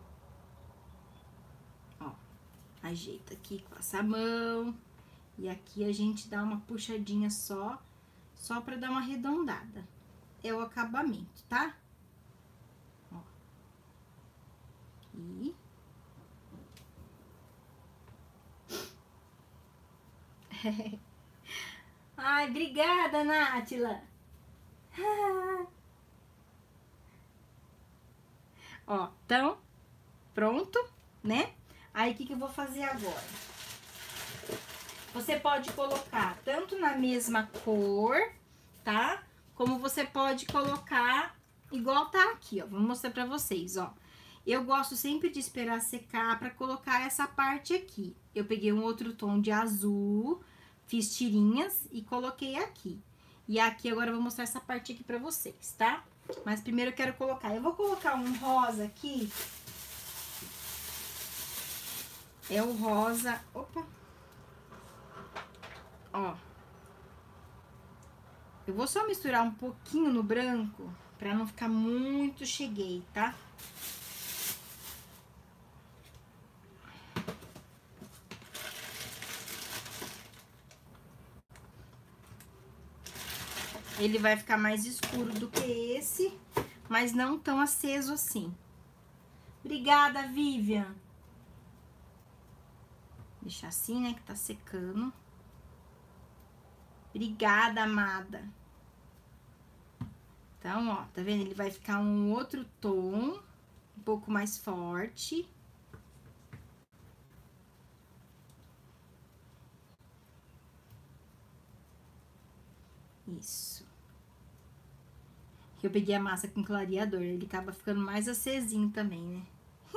Speaker 1: Ó, ajeita aqui com essa mão. E aqui a gente dá uma puxadinha só, só pra dar uma arredondada. É o acabamento, tá? Ó. Aqui. Ai, obrigada, Nátila. Ó, então, pronto, né? Aí, o que que eu vou fazer agora? Você pode colocar tanto na mesma cor, tá? Como você pode colocar igual tá aqui, ó. Vou mostrar pra vocês, ó. Eu gosto sempre de esperar secar pra colocar essa parte aqui. Eu peguei um outro tom de azul, fiz tirinhas e coloquei aqui. E aqui agora eu vou mostrar essa parte aqui pra vocês, tá? Mas primeiro eu quero colocar... Eu vou colocar um rosa aqui. É o rosa... Opa! Ó. Eu vou só misturar um pouquinho no branco, pra não ficar muito cheguei, tá? Ele vai ficar mais escuro do que esse, mas não tão aceso assim. Obrigada, Vivian. Deixar assim, né, que tá secando. Obrigada, amada. Então, ó, tá vendo? Ele vai ficar um outro tom, um pouco mais forte. Isso. Eu peguei a massa com clareador, ele acaba ficando mais acesinho também, né?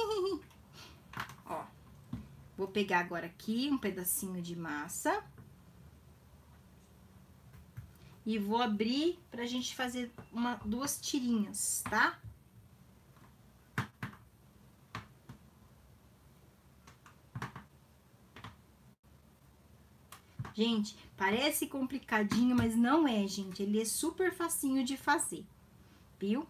Speaker 1: Ó, vou pegar agora aqui um pedacinho de massa. E vou abrir pra gente fazer uma, duas tirinhas, tá? Gente, parece complicadinho, mas não é, gente. Ele é super facinho de fazer, viu?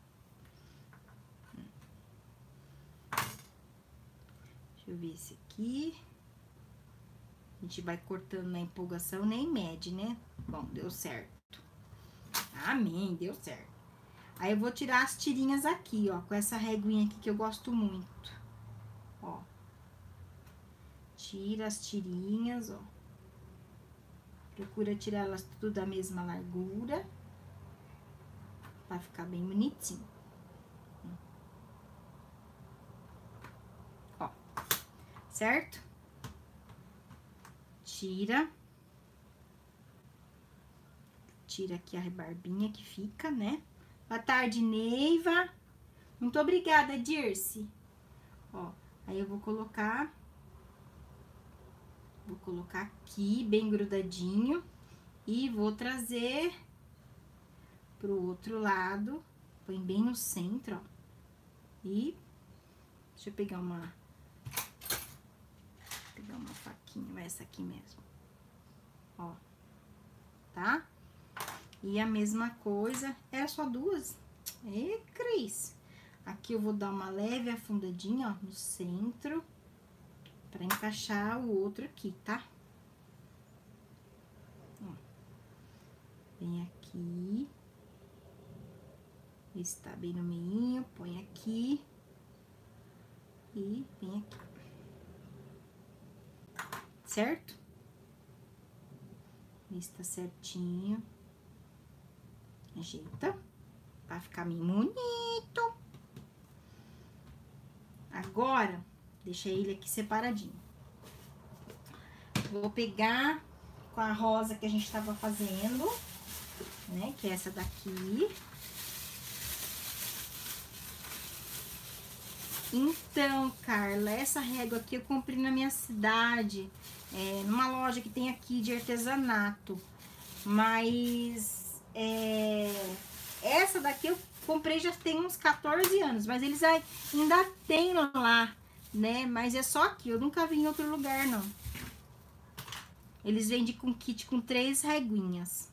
Speaker 1: Deixa eu ver esse aqui. A gente vai cortando na empolgação, nem mede, né? Bom, deu certo. Amém, deu certo. Aí eu vou tirar as tirinhas aqui, ó, com essa reguinha aqui que eu gosto muito. Ó. Tira as tirinhas, ó. Procura tirar elas tudo da mesma largura. Pra ficar bem bonitinho. certo? Tira. Tira aqui a rebarbinha que fica, né? Boa tarde, Neiva. Muito obrigada, Dirce. Ó, aí eu vou colocar... Vou colocar aqui, bem grudadinho. E vou trazer pro outro lado. Põe bem no centro, ó. E... Deixa eu pegar uma... Vou pegar uma faquinha, essa aqui mesmo. Ó. Tá? E a mesma coisa, é só duas. É, Cris. Aqui eu vou dar uma leve afundadinha, ó, no centro. Pra encaixar o outro aqui, tá? Ó. Vem aqui. Está bem no meinho, põe aqui. E vem aqui. Certo? Está certinho. Ajeita. Vai ficar bem bonito. Agora, deixa ele aqui separadinho. Vou pegar com a rosa que a gente tava fazendo, né? Que é essa daqui. Então, Carla, essa régua aqui eu comprei na minha cidade, é, numa loja que tem aqui de artesanato. Mas, é, essa daqui eu comprei já tem uns quatorze anos, mas eles ainda tem lá, né? Mas é só aqui, eu nunca vi em outro lugar, não. Eles vendem com kit com três reguinhas.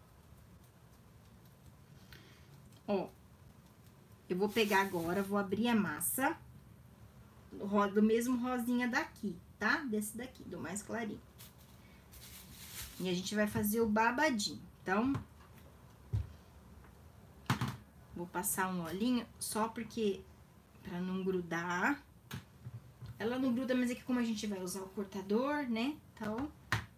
Speaker 1: Ó, eu vou pegar agora, vou abrir a massa do mesmo rosinha daqui, tá? Desse daqui, do mais clarinho. E a gente vai fazer o babadinho. Então, vou passar um olhinho só porque, pra não grudar. Ela não gruda, mas é que como a gente vai usar o cortador, né? Então,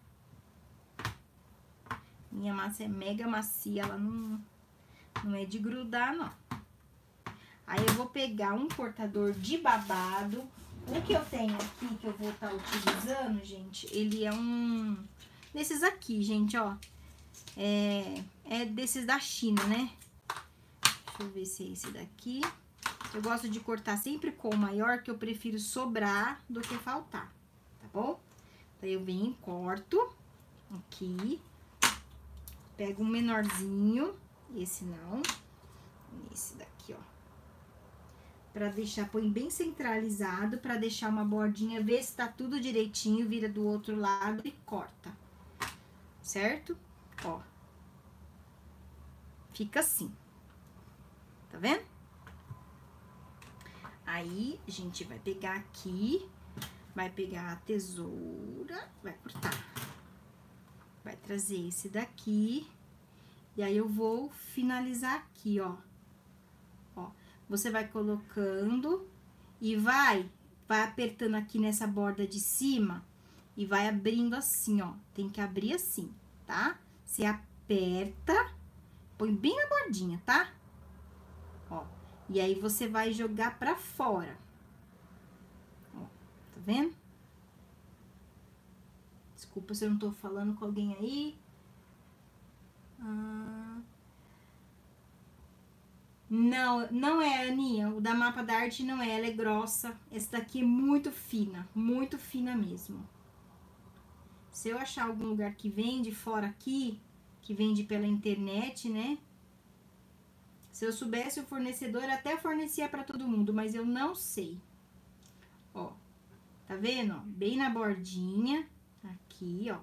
Speaker 1: minha massa é mega macia, ela não, não é de grudar, não. Aí, eu vou pegar um cortador de babado. O que eu tenho aqui, que eu vou estar utilizando, gente, ele é um... Desses aqui, gente, ó. É, é desses da China, né? Deixa eu ver se é esse daqui. Eu gosto de cortar sempre com o maior, que eu prefiro sobrar do que faltar, tá bom? Daí, eu venho e corto aqui. Pego um menorzinho. Esse não. Esse daqui, ó. Pra deixar, põe bem centralizado, pra deixar uma bordinha, ver se tá tudo direitinho, vira do outro lado e corta. Certo? Ó. Fica assim. Tá vendo? Aí, a gente vai pegar aqui, vai pegar a tesoura, vai cortar. Vai trazer esse daqui, e aí eu vou finalizar aqui, ó. Ó. Você vai colocando e vai, vai apertando aqui nessa borda de cima e vai abrindo assim, ó. Tem que abrir assim, tá? Você aperta, põe bem na bordinha, tá? Ó, e aí você vai jogar pra fora. Ó, tá vendo? Desculpa se eu não tô falando com alguém aí. Ah... Não, não é, Aninha, o da Mapa da Arte não é, ela é grossa. Essa daqui é muito fina, muito fina mesmo. Se eu achar algum lugar que vende fora aqui, que vende pela internet, né? Se eu soubesse o fornecedor, até fornecia pra todo mundo, mas eu não sei. Ó, tá vendo? Ó, bem na bordinha, aqui, ó.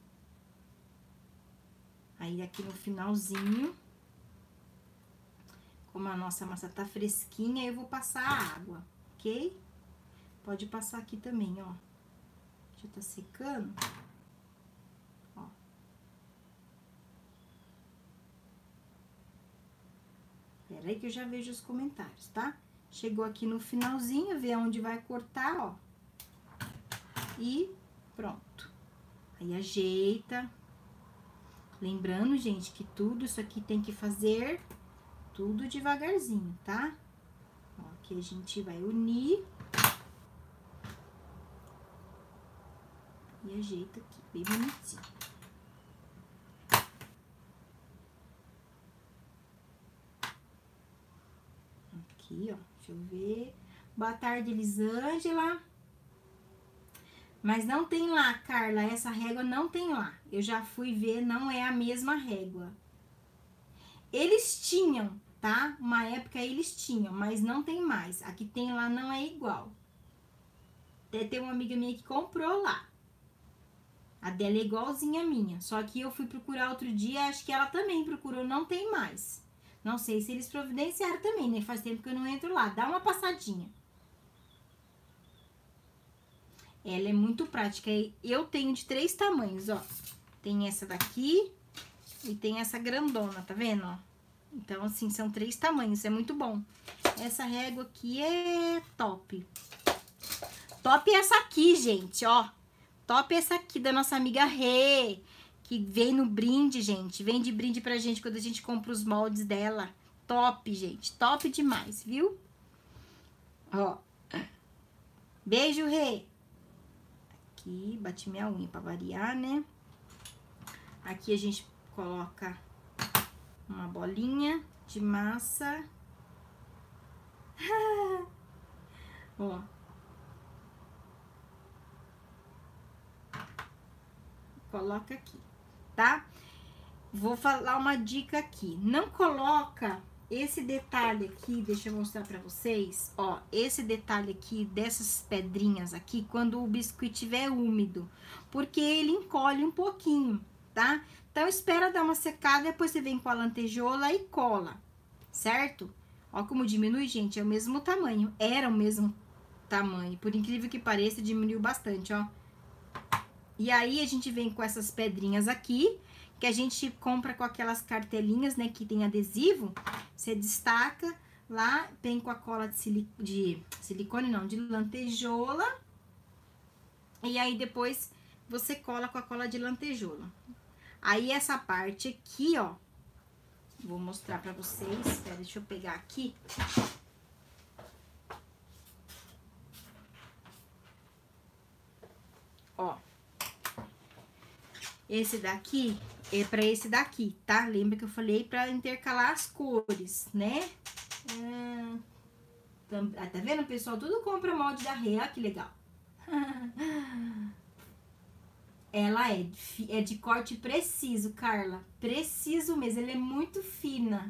Speaker 1: Aí, aqui no finalzinho... Como a nossa massa tá fresquinha, eu vou passar a água, ok? Pode passar aqui também, ó. Já tá secando. Ó. Pera aí que eu já vejo os comentários, tá? Chegou aqui no finalzinho, vê onde vai cortar, ó. E pronto. Aí, ajeita. Lembrando, gente, que tudo isso aqui tem que fazer... Tudo devagarzinho, tá? Ó, aqui a gente vai unir. E ajeita aqui, bem bonitinho. Aqui, ó, deixa eu ver. Boa tarde, Elisângela. Mas não tem lá, Carla, essa régua não tem lá. Eu já fui ver, não é a mesma régua. Eles tinham, tá? Uma época eles tinham, mas não tem mais. A que tem lá não é igual. Até tem uma amiga minha que comprou lá. A dela é igualzinha a minha. Só que eu fui procurar outro dia, acho que ela também procurou, não tem mais. Não sei se eles providenciaram também, né? Faz tempo que eu não entro lá. Dá uma passadinha. Ela é muito prática. Eu tenho de três tamanhos, ó. Tem essa daqui e tem essa grandona, tá vendo, ó? Então, assim, são três tamanhos, é muito bom. Essa régua aqui é top. Top é essa aqui, gente, ó. Top é essa aqui da nossa amiga Rê, que vem no brinde, gente. Vem de brinde pra gente quando a gente compra os moldes dela. Top, gente. Top demais, viu? Ó. Beijo, Rê. Aqui, bati minha unha pra variar, né? Aqui a gente coloca uma bolinha de massa. Ó. Coloca aqui, tá? Vou falar uma dica aqui. Não coloca esse detalhe aqui, deixa eu mostrar pra vocês. Ó, esse detalhe aqui dessas pedrinhas aqui, quando o biscuit estiver úmido, porque ele encolhe um pouquinho, tá? Então, espera dar uma secada, depois você vem com a lantejola e cola, certo? Ó como diminui, gente, é o mesmo tamanho. Era o mesmo tamanho, por incrível que pareça, diminuiu bastante, ó. E aí, a gente vem com essas pedrinhas aqui, que a gente compra com aquelas cartelinhas, né, que tem adesivo. Você destaca lá, vem com a cola de, sili de silicone, não, de lantejola. E aí, depois, você cola com a cola de lantejola. Aí, essa parte aqui, ó, vou mostrar pra vocês. Espera, deixa eu pegar aqui. Ó. Esse daqui é pra esse daqui, tá? Lembra que eu falei pra intercalar as cores, né? Hum, tá vendo, pessoal? Tudo compra molde da Rê, olha que legal. Ela é de, é de corte preciso, Carla. Preciso mesmo, ela é muito fina.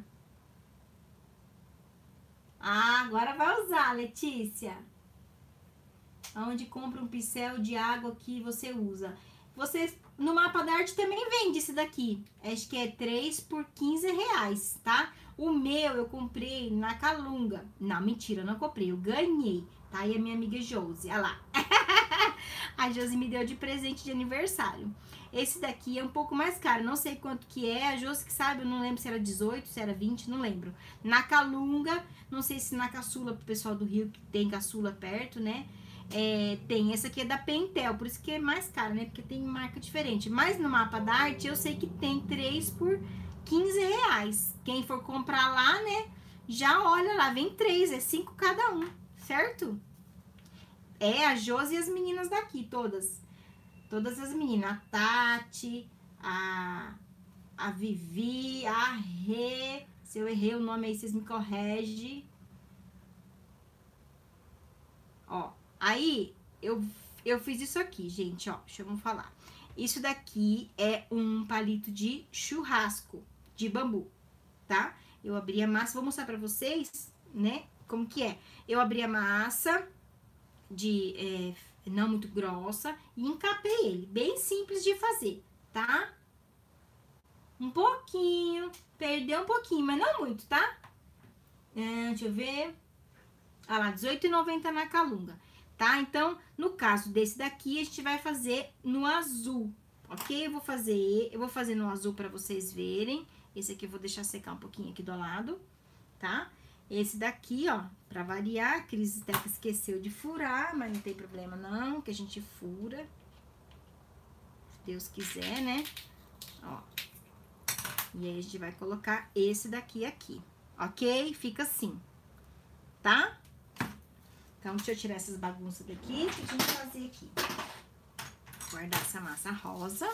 Speaker 1: Ah, agora vai usar, Letícia. Onde compra um pincel de água que você usa. Você, no Mapa da Arte também vende esse daqui. Acho que é três por quinze reais, tá? O meu eu comprei na Calunga. Não, mentira, eu não comprei, eu ganhei. Tá? E a minha amiga Josi, olha lá. A Josi me deu de presente de aniversário. Esse daqui é um pouco mais caro, não sei quanto que é. A Josi que sabe, eu não lembro se era dezoito, se era vinte, não lembro. Na Calunga, não sei se na Caçula, pro pessoal do Rio que tem Caçula perto, né? É, tem, essa aqui é da Pentel, por isso que é mais caro, né? Porque tem marca diferente. Mas no Mapa da Arte eu sei que tem três por quinze reais. Quem for comprar lá, né? Já olha lá, vem três, é cinco cada um, certo? É, a Josi e as meninas daqui, todas. Todas as meninas. A Tati, a, a Vivi, a Rê. Se eu errei o nome aí, vocês me corrigem. Ó. Aí, eu, eu fiz isso aqui, gente, ó, deixa eu falar. Isso daqui é um palito de churrasco de bambu, tá? Eu abri a massa, vou mostrar pra vocês, né, como que é. Eu abri a massa de, é, não muito grossa e encapei ele, bem simples de fazer, tá? Um pouquinho, perdeu um pouquinho, mas não muito, tá? É, deixa eu ver. Ah lá, dezoito reais e noventa centavos na Calunga. Tá? Então, no caso desse daqui, a gente vai fazer no azul, ok? Eu vou fazer, eu vou fazer no azul pra vocês verem. Esse aqui eu vou deixar secar um pouquinho aqui do lado, tá? Esse daqui, ó, pra variar, a Cris até que esqueceu de furar, mas não tem problema não, que a gente fura. Se Deus quiser, né? Ó. E aí, a gente vai colocar esse daqui aqui, ok? Fica assim, tá? Então, deixa eu tirar essas bagunças daqui, que a gente fazer aqui. guardar essa massa rosa.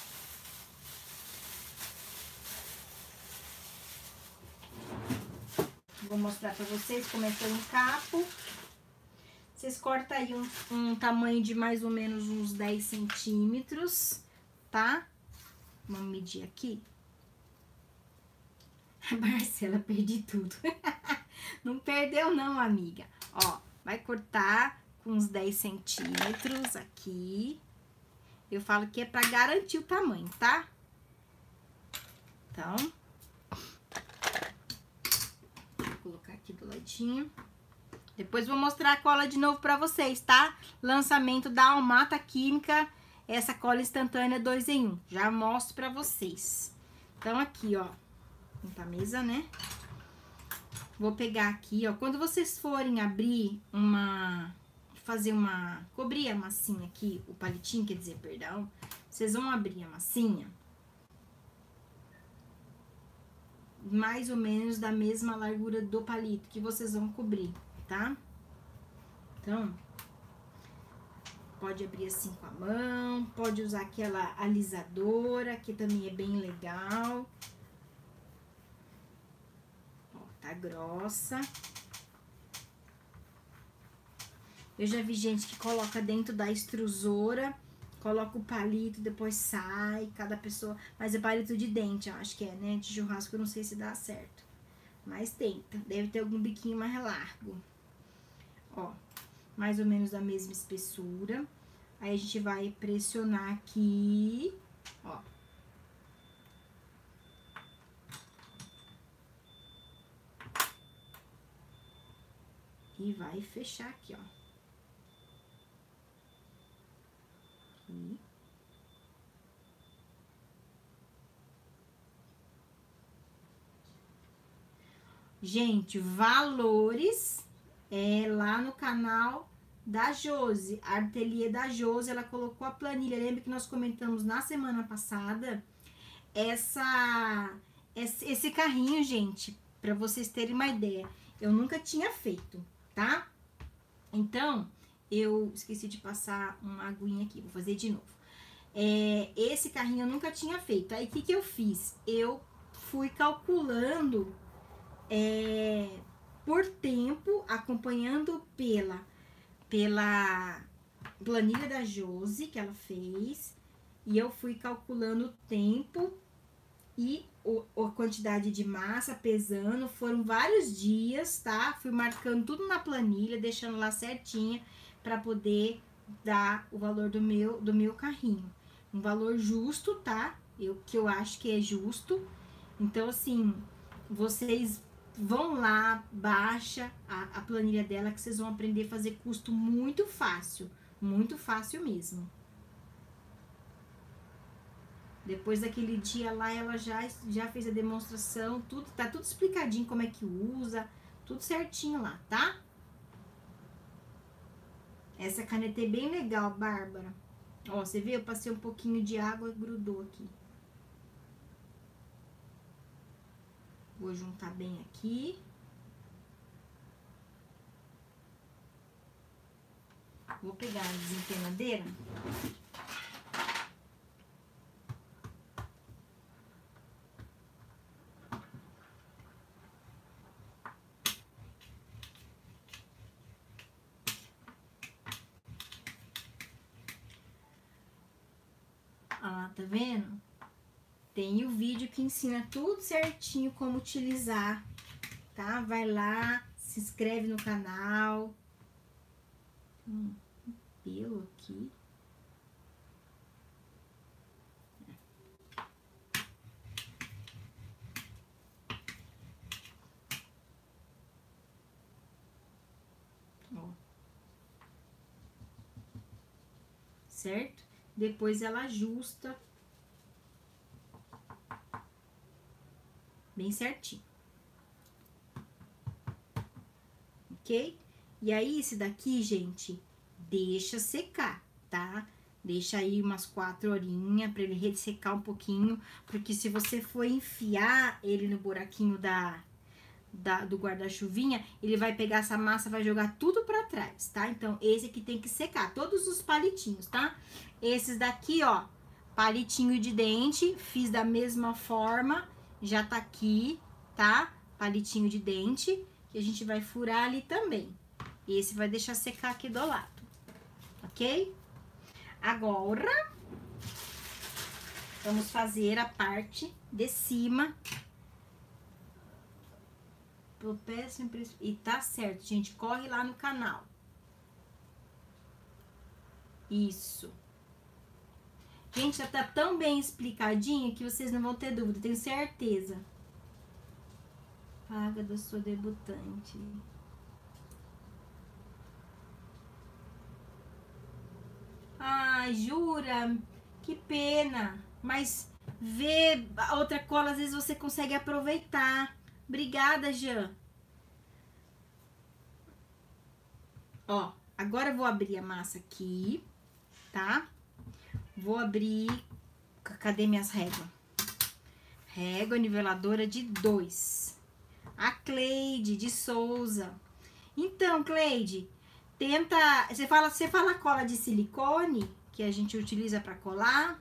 Speaker 1: Vou mostrar pra vocês como é que eu encapo. Vocês cortam aí um, um tamanho de mais ou menos uns dez centímetros, tá? Vamos medir aqui. Marcela, perdi tudo. Não perdeu não, amiga. Ó, vai cortar com uns dez centímetros aqui. Eu falo que é pra garantir o tamanho, tá? Então, vou colocar aqui do ladinho. Depois vou mostrar a cola de novo pra vocês, tá? Lançamento da Almata Química, essa cola instantânea dois em um. Já mostro pra vocês. Então, aqui, ó, a mesa, né? Vou pegar aqui, ó, quando vocês forem abrir uma... fazer uma... cobrir a massinha aqui, o palitinho, quer dizer, perdão. Vocês vão abrir a massinha mais ou menos da mesma largura do palito que vocês vão cobrir, tá? Então, pode abrir assim com a mão, pode usar aquela alisadora, que também é bem legal. Ó, tá grossa. Eu já vi gente que coloca dentro da extrusora, coloca o palito, depois sai, cada pessoa... Mas é palito de dente, eu acho que é, né? De churrasco, eu não sei se dá certo. Mas tenta, deve ter algum biquinho mais largo. Ó, mais ou menos da mesma espessura. Aí a gente vai pressionar aqui, ó. E vai fechar aqui, ó. Aqui. Gente, valores é lá no canal da Josi, a Ateliê da Josi, ela colocou a planilha. Lembra que nós comentamos na semana passada essa esse, esse carrinho, gente, para vocês terem uma ideia. Eu nunca tinha feito, tá? Então, eu esqueci de passar uma aguinha aqui, vou fazer de novo. É, esse carrinho eu nunca tinha feito. Aí, o que que eu fiz? Eu fui calculando é, por tempo, acompanhando pela, pela planilha da Josi, que ela fez. E eu fui calculando o tempo e o, a quantidade de massa, pesando. Foram vários dias, tá? Fui marcando tudo na planilha, deixando lá certinha, para poder dar o valor do meu, do meu carrinho. Um valor justo, tá? Eu, que eu acho que é justo. Então, assim, vocês vão lá, baixa a, a planilha dela, que vocês vão aprender a fazer custo muito fácil. Muito fácil mesmo. Depois daquele dia lá, ela já, já fez a demonstração, tudo, tá tudo explicadinho como é que usa, tudo certinho lá, tá? Essa caneta é bem legal, Bárbara. Ó, você viu? Eu passei um pouquinho de água e grudou aqui. Vou juntar bem aqui. Vou pegar a desempenadeira. Ah, tá vendo? Tem o vídeo que ensina tudo certinho como utilizar, tá? Vai lá, se inscreve no canal. Hum, um pelo aqui. Ó. Certo? Depois ela ajusta bem certinho. Ok? E aí, esse daqui, gente, deixa secar, tá? Deixa aí umas quatro horinhas pra ele ressecar um pouquinho, porque se você for enfiar ele no buraquinho da, da, do guarda-chuvinha, ele vai pegar essa massa, vai jogar tudo pra trás, tá? Então, esse aqui tem que secar, todos os palitinhos, tá? Esses daqui, ó, palitinho de dente, fiz da mesma forma, já tá aqui, tá? Palitinho de dente, que a gente vai furar ali também. Esse vai deixar secar aqui do lado, ok? Agora, vamos fazer a parte de cima. E tá certo, gente. Corre lá no canal. Isso. Gente, já tá tão bem explicadinho que vocês não vão ter dúvida, tenho certeza. Paga da sua debutante. Ai, jura? Que pena. Mas ver a outra cola, às vezes você consegue aproveitar. Obrigada, Jean. Ó, agora eu vou abrir a massa aqui, tá? Vou abrir... Cadê minhas réguas? Régua niveladora de dois. A Cleide de Souza. Então, Cleide, tenta... Você fala, você fala cola de silicone, que a gente utiliza pra colar?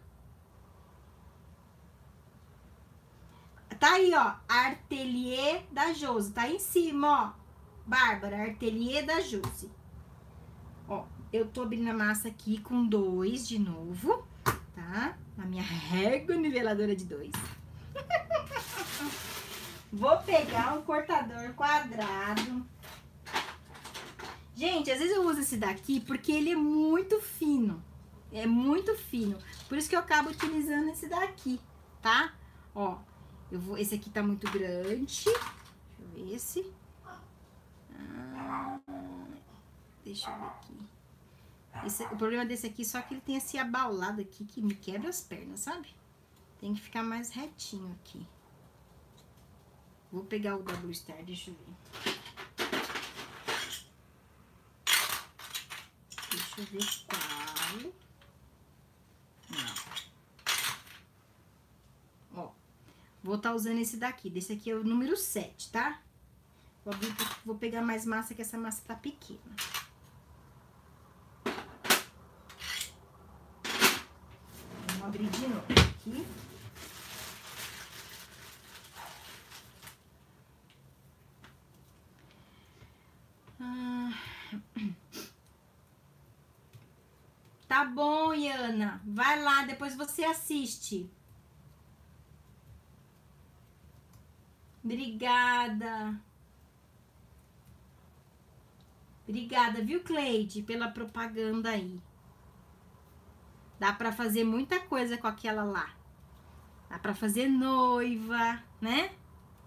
Speaker 1: Tá aí, ó, Artelier da Josi. Tá aí em cima, ó. Bárbara, Artelier da Josi. Ó, eu tô abrindo a massa aqui com dois de novo, tá? Na minha régua niveladora de dois. Vou pegar um cortador quadrado. Gente, às vezes eu uso esse daqui porque ele é muito fino. É muito fino. Por isso que eu acabo utilizando esse daqui, tá? Ó. Eu vou, esse aqui tá muito grande. Deixa eu ver esse. Ah, deixa eu ver aqui. Esse, o problema desse aqui é só que ele tem esse abaulado aqui que me quebra as pernas, sabe? Tem que ficar mais retinho aqui. Vou pegar o Double Star, deixa eu ver. Deixa eu ver qual. Não. Ó. Vou estar usando esse daqui. Desse aqui é o número sete, tá? Vou, abrir, vou pegar mais massa, que essa massa tá pequena. Vamos abrir de novo aqui. Ah. Tá bom, Iana. Vai lá, depois você assiste. Obrigada. Obrigada, viu, Cleide, pela propaganda aí. Dá pra fazer muita coisa com aquela lá. Dá pra fazer noiva, né?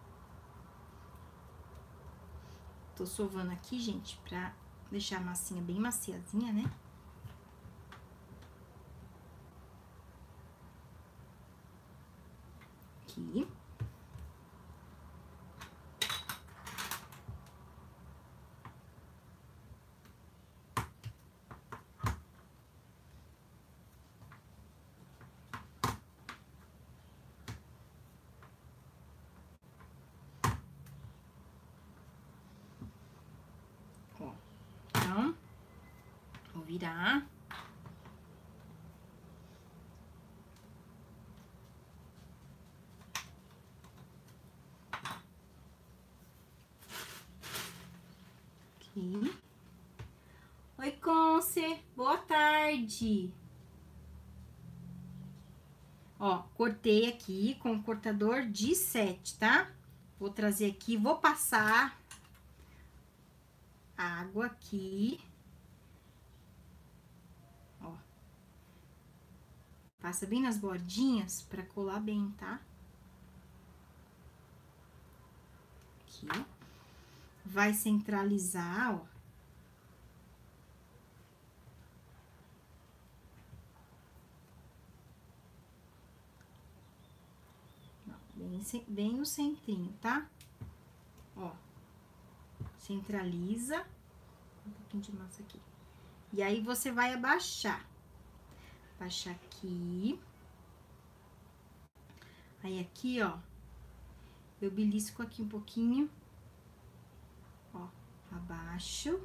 Speaker 1: Tô sovando aqui, gente, pra deixar a massinha bem maciazinha, né? Aqui. Ó, então, vou virar. Aqui. Oi, Conce, boa tarde. Ó, cortei aqui com o cortador de sete, tá? Vou trazer aqui, vou passar água aqui. Ó. Passa bem nas bordinhas pra colar bem, tá? Aqui. Vai centralizar, ó. Bem, bem no centrinho, tá? Ó. Centraliza. Um pouquinho de massa aqui. E aí, você vai abaixar. Abaixar aqui. Aí, aqui, ó. Eu belisco aqui um pouquinho abaixo.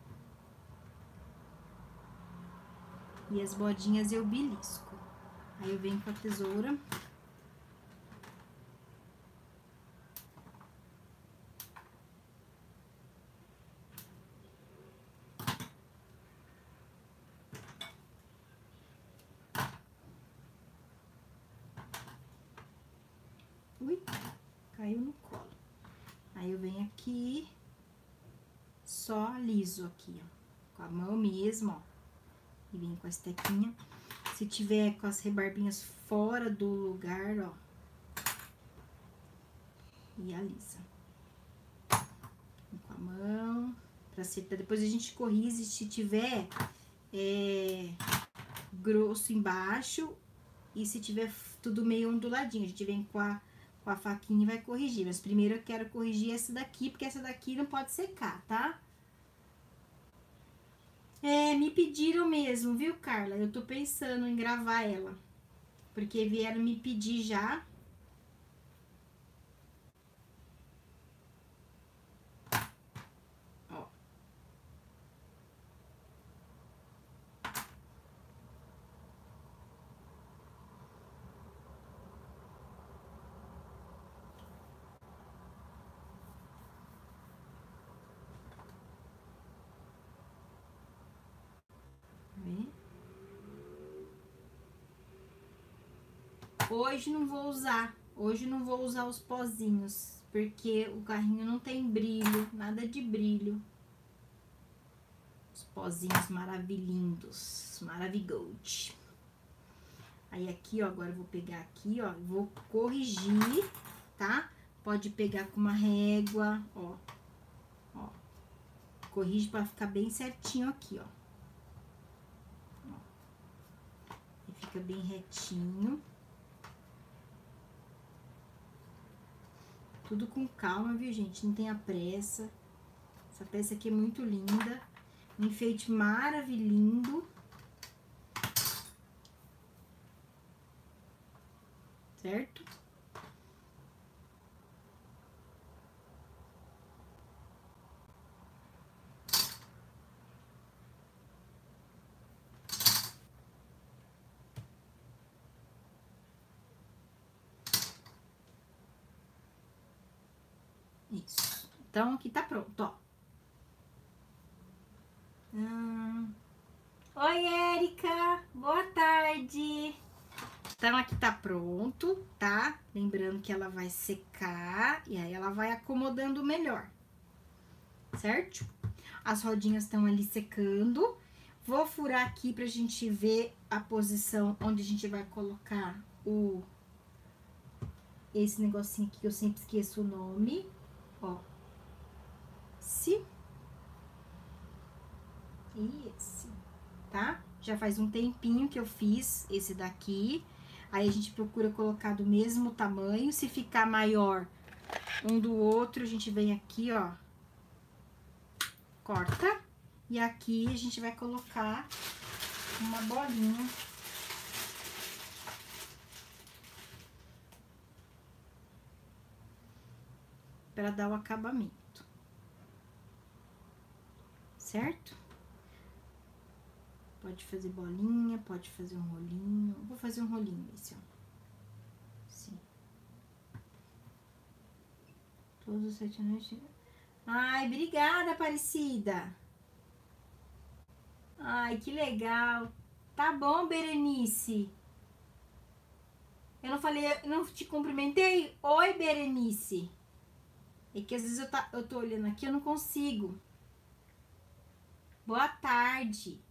Speaker 1: E as bodinhas eu belisco. Aí eu venho com a tesoura. Ui, caiu no colo. Aí eu venho aqui, só liso aqui, ó, com a mão mesmo, ó. E vem com a estequinha. Se tiver com as rebarbinhas fora do lugar, ó. E alisa. Com a mão, pra acertar. Depois a gente corrige se tiver é, grosso embaixo e se tiver tudo meio onduladinho. A gente vem com a, com a faquinha e vai corrigir. Mas primeiro eu quero corrigir essa daqui, porque essa daqui não pode secar, tá? É, me pediram mesmo, viu, Carla? Eu tô pensando em gravar ela. Porque vieram me pedir já. Ó. Hoje não vou usar, hoje não vou usar os pozinhos, porque o carrinho não tem brilho, nada de brilho. Os pozinhos maravilhindos, maravigold. Aí aqui, ó, agora eu vou pegar aqui, ó, vou corrigir, tá? Pode pegar com uma régua, ó, ó. Corrige pra ficar bem certinho aqui, ó. Ó. E fica bem retinho. Tudo com calma, viu, gente? Não tenha pressa. Essa peça aqui é muito linda. Um enfeite maravilhoso. Certo? Isso. Então, aqui tá pronto, ó. Hum. Oi, Érica! Boa tarde! Então, aqui tá pronto, tá? Lembrando que ela vai secar e aí ela vai acomodando melhor, certo? As rodinhas estão ali secando. Vou furar aqui pra gente ver a posição onde a gente vai colocar o... esse negocinho aqui que eu sempre esqueço o nome, ó. Esse. E esse, tá? Já faz um tempinho que eu fiz esse daqui. Aí a gente procura colocar do mesmo tamanho. Se ficar maior um do outro, a gente vem aqui, ó. Corta. E aqui a gente vai colocar uma bolinha. Pra dar o acabamento. Certo? Pode fazer bolinha, pode fazer um rolinho. Vou fazer um rolinho esse, ó. Sim. Todos os sete anos. Ai, obrigada, Aparecida. Ai, que legal. Tá bom, Berenice. Eu não falei, eu não te cumprimentei? Oi, Berenice. É que às vezes eu, tá, eu tô olhando aqui, eu não consigo. Boa tarde.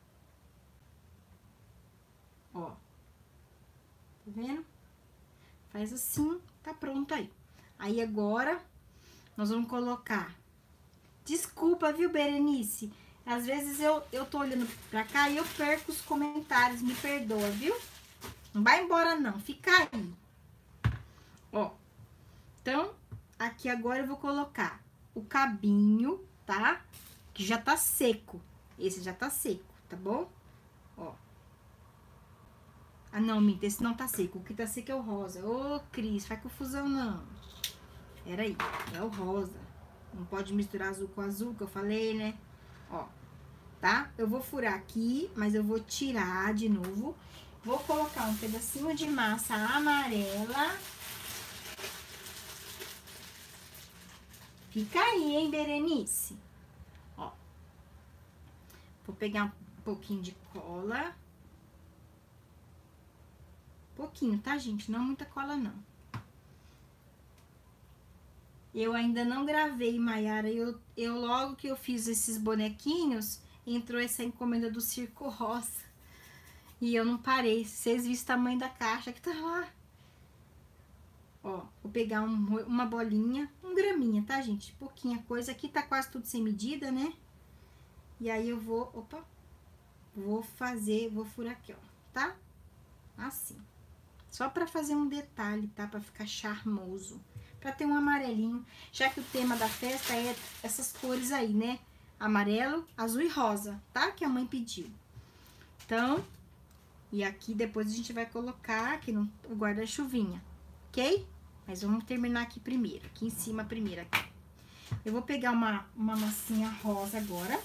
Speaker 1: Ó. Tá vendo? Faz assim, tá pronto aí. Aí agora, nós vamos colocar... Desculpa, viu, Berenice? Às vezes eu, eu tô olhando pra cá e eu perco os comentários, me perdoa, viu? Não vai embora não, fica aí. Ó. Então, aqui agora eu vou colocar o cabinho, tá? Que já tá seco. Esse já tá seco, tá bom? Ó. Ah, não, minta, esse não tá seco. O que tá seco é o rosa. Ô, Cris, faz confusão não. Pera aí, é o rosa. Não pode misturar azul com azul, que eu falei, né? Ó, tá? Eu vou furar aqui, mas eu vou tirar de novo. Vou colocar um pedacinho de massa amarela. Fica aí, hein, Berenice? Ó. Vou pegar um pouquinho de cola. Pouquinho, tá, gente? Não muita cola, não. Eu ainda não gravei, Maiara. Eu, eu logo que eu fiz esses bonequinhos, entrou essa encomenda do Circo Rosa. E eu não parei. Vocês viram o tamanho da caixa que tá lá. Ó, vou pegar um, uma bolinha, um graminha, tá, gente? Pouquinha coisa. Aqui tá quase tudo sem medida, né? E aí eu vou, opa, vou fazer, vou furar aqui, ó, tá? Assim. Só pra fazer um detalhe, tá? Pra ficar charmoso. Pra ter um amarelinho. Já que o tema da festa é essas cores aí, né? Amarelo, azul e rosa, tá? Que a mãe pediu. Então, e aqui depois a gente vai colocar aqui no guarda-chuvinha, ok? Mas vamos terminar aqui primeiro. Aqui em cima primeiro, aqui. Eu vou pegar uma, uma massinha rosa agora.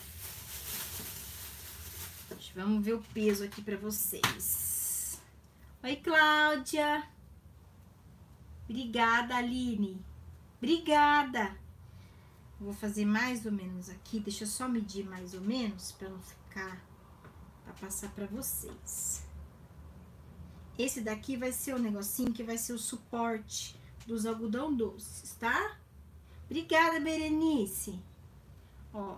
Speaker 1: Vamos ver o peso aqui pra vocês. Oi, Cláudia. Obrigada, Aline. Obrigada. Vou fazer mais ou menos aqui. Deixa eu só medir mais ou menos pra não ficar... Pra passar pra vocês. Esse daqui vai ser o negocinho que vai ser o suporte dos algodão doces, tá? Obrigada, Berenice. Ó.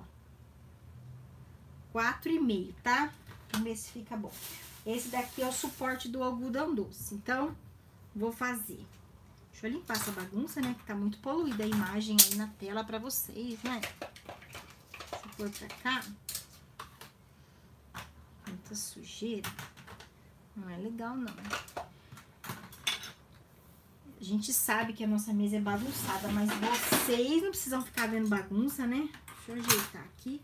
Speaker 1: Quatro e meio, tá? Vamos ver se fica bom. Esse daqui é o suporte do algodão doce. Então, vou fazer. Deixa eu limpar essa bagunça, né? Que tá muito poluída a imagem aí na tela pra vocês, né? Se for pra cá... Muita sujeira. Não é legal, não. A gente sabe que a nossa mesa é bagunçada, mas vocês não precisam ficar vendo bagunça, né? Deixa eu ajeitar aqui.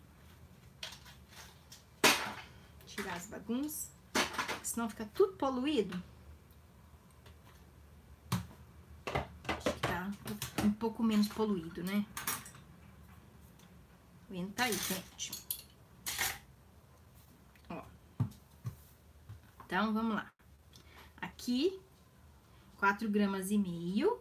Speaker 1: Tirar as bagunças. Senão fica tudo poluído. Acho que tá um pouco menos poluído, né? Aguenta aí, gente. Ó. Então, vamos lá. Aqui, quatro gramas e meio.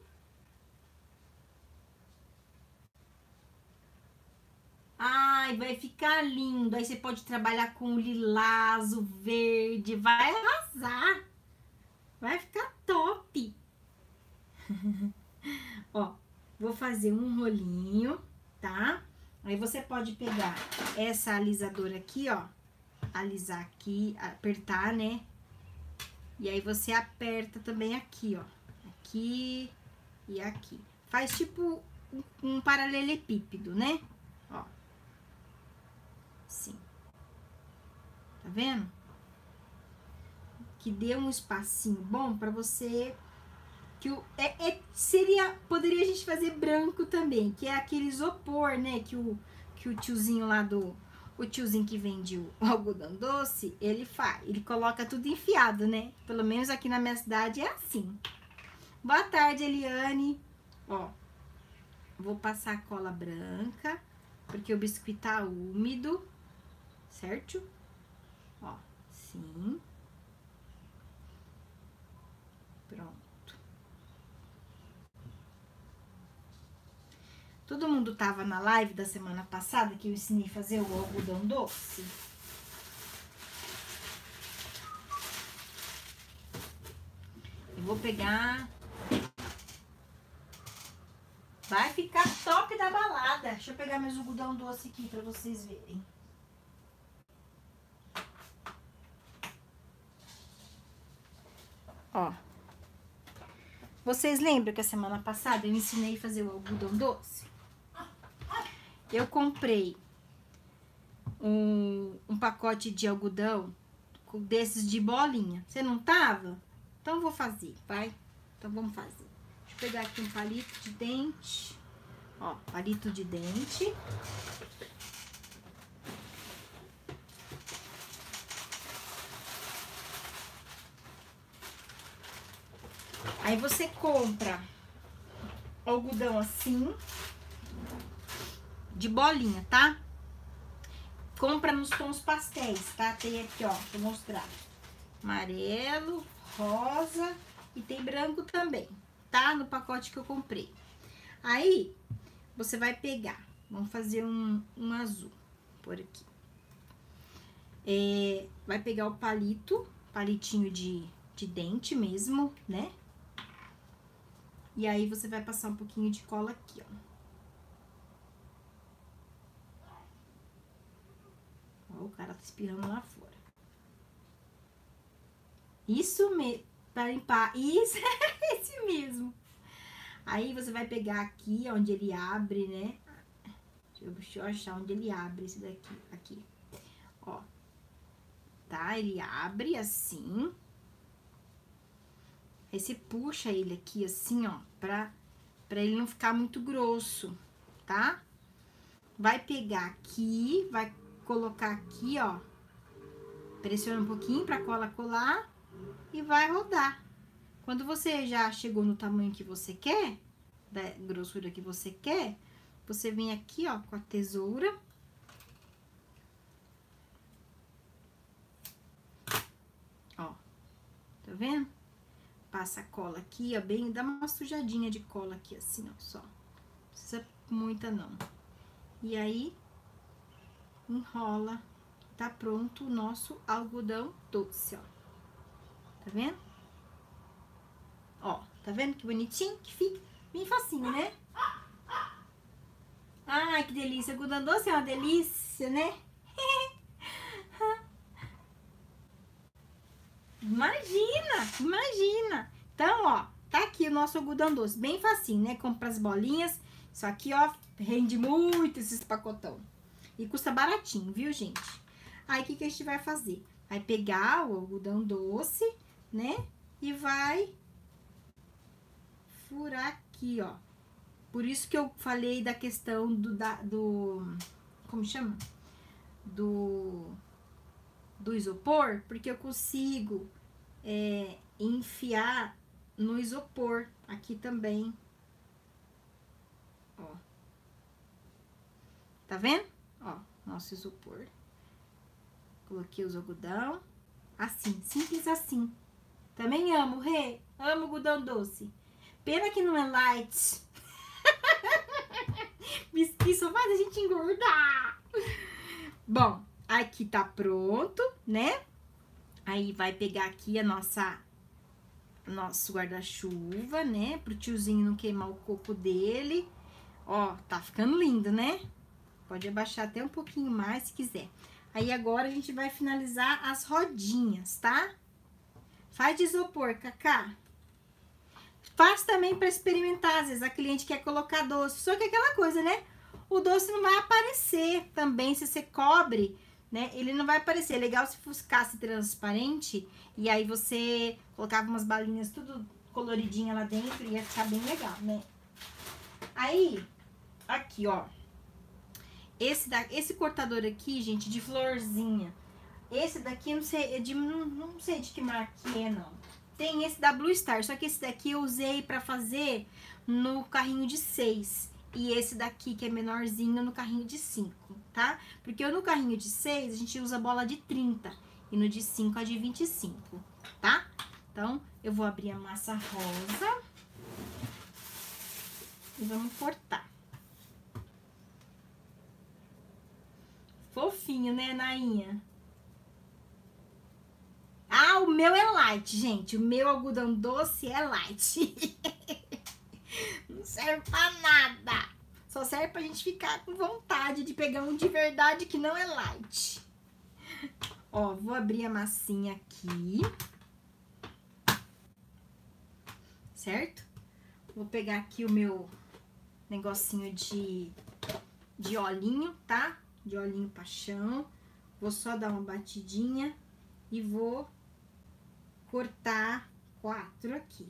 Speaker 1: Ai, vai ficar lindo. Aí você pode trabalhar com o lilás, o verde. Vai arrasar. Vai ficar top. Ó, vou fazer um rolinho, tá? Aí você pode pegar essa alisadora aqui, ó. Alisar aqui, apertar, né? E aí você aperta também aqui, ó. Aqui e aqui. Faz tipo um, um paralelepípedo, né? Ó. Assim. Tá vendo? Que dê um espacinho bom pra você... Que o, é, é, seria... Poderia a gente fazer branco também, que é aquele isopor, né? Que o, que o tiozinho lá do... O tiozinho que vende o algodão doce, ele faz. Ele coloca tudo enfiado, né? Pelo menos aqui na minha cidade é assim. Boa tarde, Eliane. Ó, vou passar cola branca, porque o biscuit tá úmido, certo? Ó, sim. Pronto. Todo mundo tava na live da semana passada que eu ensinei a fazer o algodão doce? Eu vou pegar... Vai ficar top da balada. Deixa eu pegar meus algodão doce aqui pra vocês verem. Ó. Vocês lembram que a semana passada eu ensinei a fazer o algodão doce? Eu comprei um, um pacote de algodão desses de bolinha. Você não tava? Então, eu vou fazer, vai? Então, vamos fazer. Deixa eu pegar aqui um palito de dente. Ó, palito de dente. Aí, você compra algodão assim. de bolinha, tá? Compra nos tons pastéis, tá? Tem aqui, ó, vou mostrar. Amarelo, rosa e tem branco também, tá? No pacote que eu comprei. Aí, você vai pegar, vamos fazer um, um azul por aqui. É, vai pegar o palito, palitinho de, de dente mesmo, né? E aí, você vai passar um pouquinho de cola aqui, ó. Ó, o cara tá espirrando lá fora. Isso mesmo, pra limpar, isso, esse mesmo. Aí, você vai pegar aqui, onde ele abre, né? Deixa eu achar onde ele abre esse daqui, aqui. Ó. Tá? Ele abre assim. Aí você puxa ele aqui assim, ó, pra, pra ele não ficar muito grosso, tá? Vai pegar aqui, vai colocar aqui, ó. Pressiona um pouquinho pra cola colar e vai rodar. Quando você já chegou no tamanho que você quer, da grossura que você quer, você vem aqui, ó, com a tesoura. Ó, tá vendo? Passa a cola aqui, ó, bem, dá uma sujadinha de cola aqui, assim, ó, só. Não precisa muita, não. E aí, enrola. Tá pronto o nosso algodão doce, ó. Tá vendo? Ó, tá vendo que bonitinho que fica? Bem facinho, né? Ai, que delícia. Algodão doce é uma delícia, né? Imagina, imagina. Então, ó, tá aqui o nosso algodão doce, bem facinho, né? Compra as bolinhas. Isso aqui, ó, rende muito esses pacotão. E custa baratinho, viu, gente? Aí, o que que a gente vai fazer? Vai pegar o algodão doce, né? E vai furar aqui, ó. Por isso que eu falei da questão do... Da, do como chama? Do... do isopor, porque eu consigo é, enfiar no isopor aqui também. Ó. Tá vendo? Ó, nosso isopor. Coloquei os algodão. Assim, simples assim. Também amo, Rê. Amo algodão doce. Pena que não é light. Isso faz a gente engordar. Bom, aqui tá pronto, né? Aí vai pegar aqui a nossa nosso guarda-chuva, né? Pro tiozinho não queimar o coco dele. Ó, tá ficando lindo, né? Pode abaixar até um pouquinho mais se quiser. Aí agora a gente vai finalizar as rodinhas, tá? Faz de isopor, Cacá. Faz também para experimentar, às vezes a cliente quer colocar doce. Só que é aquela coisa, né? O doce não vai aparecer também se você cobre, né? Ele não vai aparecer. É legal se ficasse transparente e aí você colocava umas balinhas tudo coloridinha lá dentro, ia ficar bem legal, né? Aí, aqui, ó. Esse, da, esse cortador aqui, gente, de florzinha. Esse daqui, não sei, é de, não, não sei de que marca é, não. Tem esse da Blue Star, só que esse daqui eu usei pra fazer no carrinho de seis. E esse daqui, que é menorzinho, no carrinho de cinco, tá? Porque no carrinho de seis, a gente usa bola de trinta. E no de cinco, a de vinte e cinco, tá? Então, eu vou abrir a massa rosa. E vamos cortar. Fofinho, né, Nainha? Ah, o meu é light, gente. O meu algodão doce é light. Não serve pra nada. Só serve pra gente ficar com vontade de pegar um de verdade que não é light. Ó, vou abrir a massinha aqui. Certo? Vou pegar aqui o meu negocinho de, de olhinho, tá? De olhinho paixão. Vou só dar uma batidinha e vou cortar quatro aqui.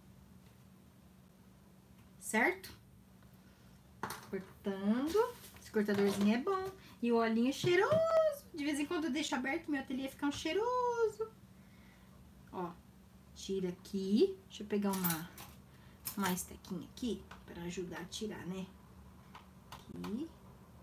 Speaker 1: Certo? Cortando. Esse cortadorzinho é bom. E o olhinho é cheiroso. De vez em quando eu deixo aberto, meu ateliê fica um cheiroso. Ó, tira aqui. Deixa eu pegar uma, uma estequinha aqui para ajudar a tirar, né? Aqui.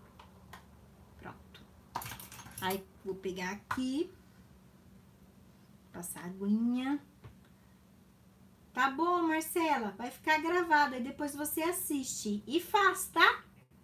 Speaker 1: Aí, vou pegar aqui, passar a aguinha. Tá bom, Marcela, vai ficar gravado, aí depois você assiste e faz, tá?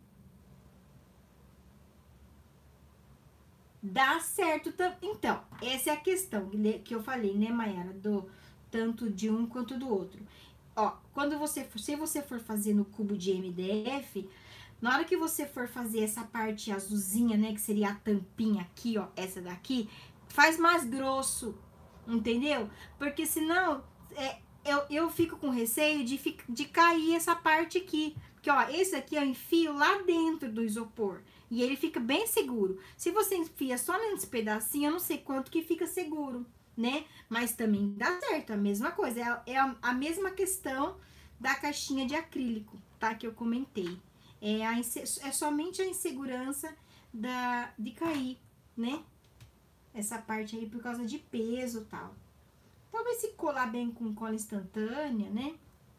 Speaker 1: Dá certo. Então, essa é a questão que eu falei, né, Mayara? Do tanto de um quanto do outro. Ó, quando você for, se você for fazer no cubo de M D F, na hora que você for fazer essa parte azulzinha, né, que seria a tampinha aqui, ó, essa daqui, faz mais grosso, entendeu? Porque senão, é, eu, eu fico com receio de, de cair essa parte aqui. Porque, ó, esse aqui eu enfio lá dentro do isopor. E ele fica bem seguro. Se você enfia só nesse pedacinho, eu não sei quanto que fica seguro, né? Mas também dá certo, a mesma coisa. É, é a, a mesma questão da caixinha de acrílico, tá? Que eu comentei. É, a, é somente a insegurança da, de cair, né? Essa parte aí por causa de peso e tal. Talvez se colar bem com cola instantânea, né?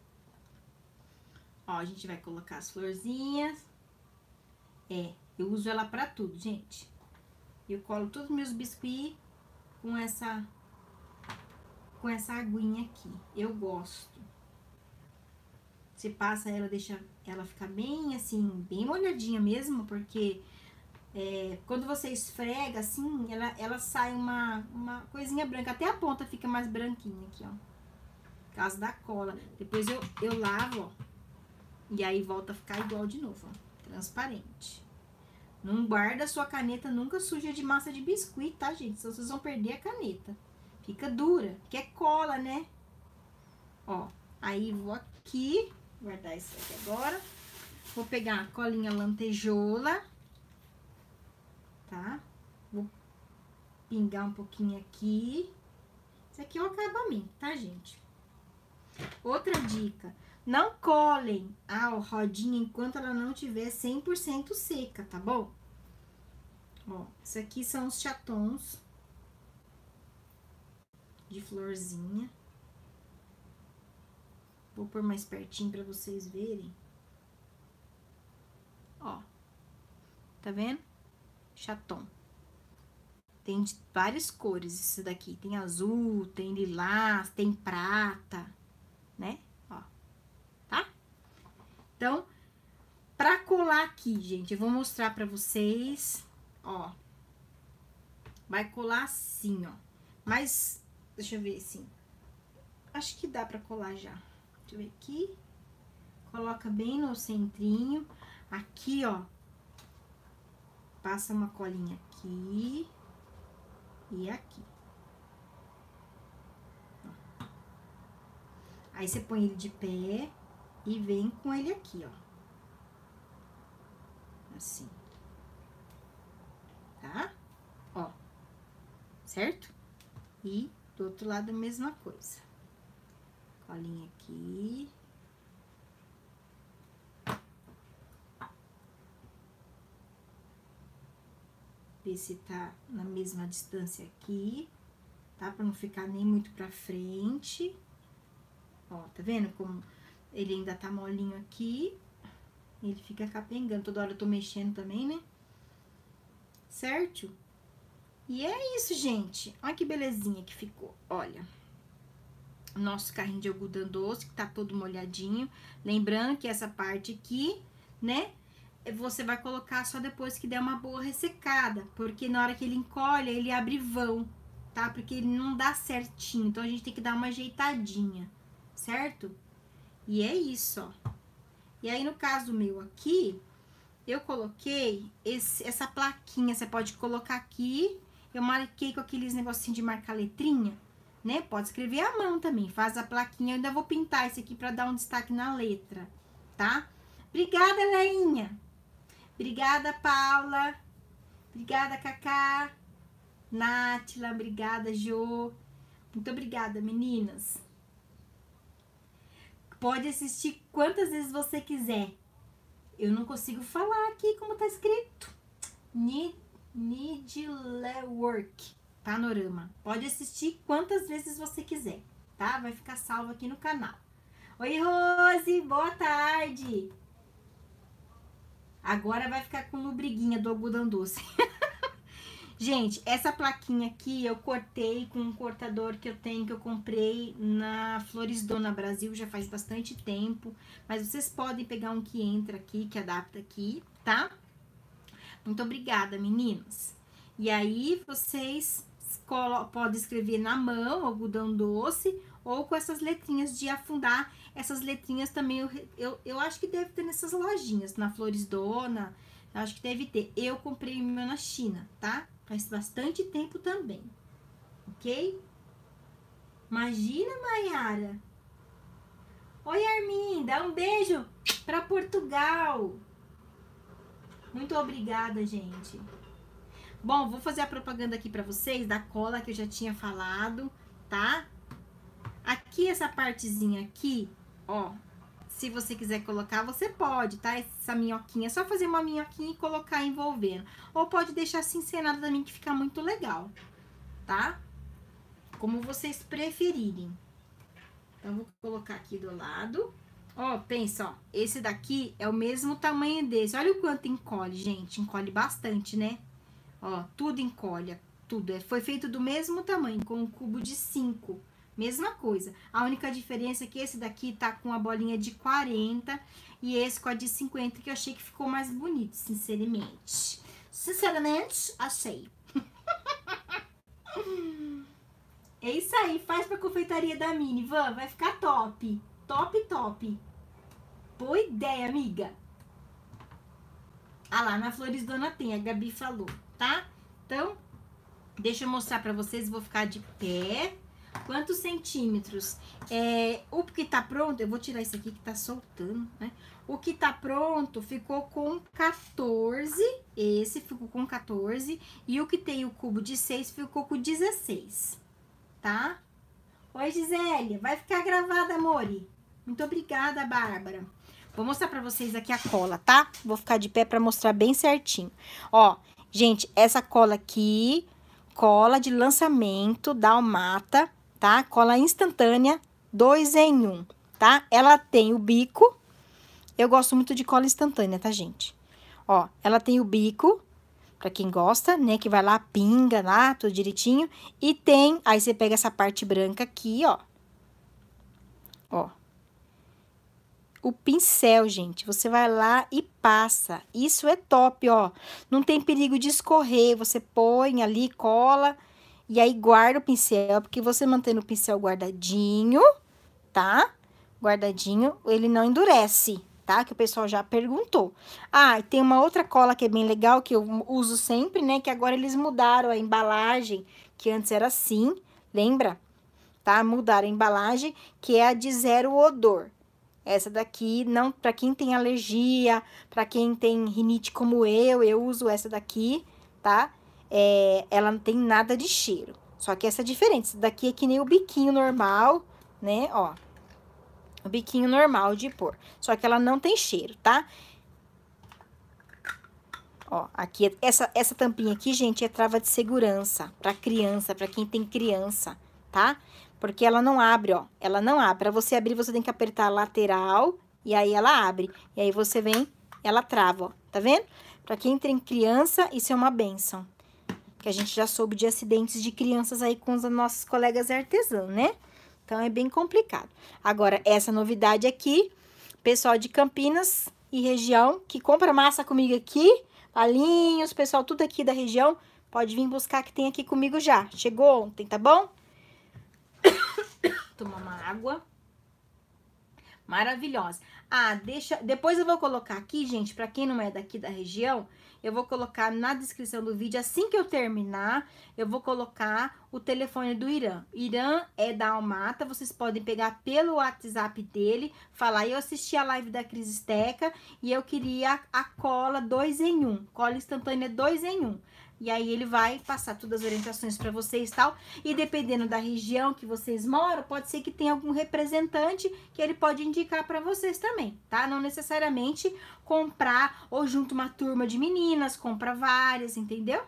Speaker 1: Ó, a gente vai colocar as florzinhas. É, eu uso ela pra tudo, gente. Eu colo todos os meus biscuits com essa, com essa aguinha aqui. Eu gosto. Você passa ela, deixa ela ficar bem assim, bem molhadinha mesmo, porque é, quando você esfrega assim, ela, ela sai uma, uma coisinha branca. Até a ponta fica mais branquinha aqui, ó. Por causa da cola. Depois eu, eu lavo, ó. E aí volta a ficar igual de novo, ó. Transparente. Não guarda a sua caneta nunca suja de massa de biscuit, tá, gente? Senão vocês vão perder a caneta. Fica dura, porque é cola, né? Ó, aí vou aqui, guardar isso aqui agora. Vou pegar a colinha lantejoula, tá? Vou pingar um pouquinho aqui. Isso aqui é o acabamento, tá, gente? Outra dica, não colem a rodinha enquanto ela não tiver cem por cento seca, tá bom? Ó, isso aqui são os chatons de florzinha. Vou pôr mais pertinho pra vocês verem. Ó, tá vendo? Chaton. Tem de várias cores isso daqui. Tem azul, tem lilás, tem prata, né? Ó, tá? Então, pra colar aqui, gente, eu vou mostrar pra vocês, ó. Vai colar assim, ó. Mas, deixa eu ver assim. Acho que dá pra colar já. Deixa eu ver aqui. Coloca bem no centrinho. Aqui, ó. Passa uma colinha aqui. E aqui. Ó. Aí, você põe ele de pé. E vem com ele aqui, ó. Assim. Tá? Ó. Certo? E do outro lado a mesma coisa. Colinha aqui. Ver se tá na mesma distância aqui, tá? Pra não ficar nem muito pra frente. Ó, tá vendo como ele ainda tá molinho aqui? Ele fica capengando. Toda hora eu tô mexendo também, né? Certo? E é isso, gente. Olha que belezinha que ficou. Olha. Nosso carrinho de algodão doce, que tá todo molhadinho. Lembrando que essa parte aqui, né, você vai colocar só depois que der uma boa ressecada. Porque na hora que ele encolhe, ele abre vão, tá? Porque ele não dá certinho. Então, a gente tem que dar uma ajeitadinha, certo? E é isso, ó. E aí, no caso meu aqui, eu coloquei esse, essa plaquinha. Você pode colocar aqui. Eu marquei com aqueles negocinhos de marcar letrinha. Né? Pode escrever à mão também, faz a plaquinha. Eu ainda vou pintar esse aqui pra dar um destaque na letra, tá? Obrigada, Leinha. Obrigada, Paula. Obrigada, Cacá. Nátila, obrigada, Jô. Muito obrigada, meninas. Pode assistir quantas vezes você quiser. Eu não consigo falar aqui como tá escrito. Need, need work. Panorama. Pode assistir quantas vezes você quiser, tá? Vai ficar salvo aqui no canal. Oi, Rose, boa tarde. Agora vai ficar com lubriguinha do algodão doce. Gente, essa plaquinha aqui eu cortei com um cortador que eu tenho, que eu comprei na Flores Dona Brasil, já faz bastante tempo. Mas vocês podem pegar um que entra aqui, que adapta aqui, tá? Muito obrigada, meninas. E aí, vocês podem escrever na mão, algodão doce, ou com essas letrinhas de afundar. Essas letrinhas também, eu, eu, eu acho que deve ter nessas lojinhas, na Flores Dona, eu acho que deve ter. Eu comprei o meu na China, tá? Faz bastante tempo também, ok? Imagina, Maiara. Oi, Arminda, um beijo pra Portugal. Muito obrigada, gente. Bom, vou fazer a propaganda aqui pra vocês da cola que eu já tinha falado, tá? Aqui, essa partezinha aqui, ó, se você quiser colocar, você pode, tá? Essa minhoquinha, é só fazer uma minhoquinha e colocar envolvendo. Ou pode deixar assim encenada também, que fica muito legal, tá? Como vocês preferirem. Então, vou colocar aqui do lado. Ó, pensa, ó, esse daqui é o mesmo tamanho desse. Olha o quanto encolhe, gente. Encolhe bastante, né? Ó, tudo encolhe, tudo. Foi feito do mesmo tamanho, com um cubo de cinco. Mesma coisa. A única diferença é que esse daqui tá com a bolinha de quarenta e esse com a de cinquenta, que eu achei que ficou mais bonito, sinceramente. Sinceramente, achei. É isso aí, faz pra confeitaria da Mini, Van, vai ficar top. Top, top. Boa ideia, amiga. Ah lá, na Flores Dona tem, a Gabi falou, tá? Então, deixa eu mostrar pra vocês, vou ficar de pé. Quantos centímetros? É, o que tá pronto, eu vou tirar isso aqui que tá soltando, né? O que tá pronto ficou com quatorze, esse ficou com quatorze, e o que tem o cubo de seis ficou com dezesseis, tá? Oi, Gisélia, vai ficar gravada, amore. Muito obrigada, Bárbara. Vou mostrar pra vocês aqui a cola, tá? Vou ficar de pé pra mostrar bem certinho. Ó, gente, essa cola aqui, cola de lançamento da Almata, tá? Cola instantânea, dois em um, tá? Ela tem o bico, eu gosto muito de cola instantânea, tá, gente? Ó, ela tem o bico, pra quem gosta, né? Que vai lá, pinga lá, tudo direitinho. E tem, aí você pega essa parte branca aqui, ó. Ó. O pincel, gente, você vai lá e passa. Isso é top, ó. Não tem perigo de escorrer, você põe ali, cola e aí guarda o pincel, porque você mantendo o pincel guardadinho, tá? Guardadinho, ele não endurece, tá? Que o pessoal já perguntou. Ah, e tem uma outra cola que é bem legal, que eu uso sempre, né? Que agora eles mudaram a embalagem, que antes era assim, lembra? Tá? Mudaram a embalagem, que é a de zero odor. Essa daqui, não, pra quem tem alergia, pra quem tem rinite como eu, eu uso essa daqui, tá? É, ela não tem nada de cheiro. Só que essa é diferente. Essa daqui é que nem o biquinho normal, né? Ó. O biquinho normal de pôr. Só que ela não tem cheiro, tá? Ó, aqui, essa, essa tampinha aqui, gente, é trava de segurança pra criança, pra quem tem criança, tá? Porque ela não abre, ó. Ela não abre. Pra você abrir, você tem que apertar a lateral e aí ela abre. E aí você vem, ela trava, ó. Tá vendo? Pra quem tem criança, isso é uma bênção. Porque a gente já soube de acidentes de crianças aí com os nossos colegas artesãos, né? Então, é bem complicado. Agora, essa novidade aqui, pessoal de Campinas e região, que compra massa comigo aqui, Palinhos, pessoal tudo aqui da região, pode vir buscar que tem aqui comigo já. Chegou ontem, tá bom? Tomar uma água. Maravilhosa. Ah, deixa... Depois eu vou colocar aqui, gente, pra quem não é daqui da região, eu vou colocar na descrição do vídeo, assim que eu terminar, eu vou colocar o telefone do Irã. Irã é da Almata, vocês podem pegar pelo WhatsApp dele, falar, eu assisti a live da Cristeca e eu queria a cola dois em um, cola instantânea dois em um. E aí, ele vai passar todas as orientações para vocês e tal. E dependendo da região que vocês moram, pode ser que tenha algum representante que ele pode indicar para vocês também, tá? Não necessariamente comprar ou junto uma turma de meninas, compra várias, entendeu?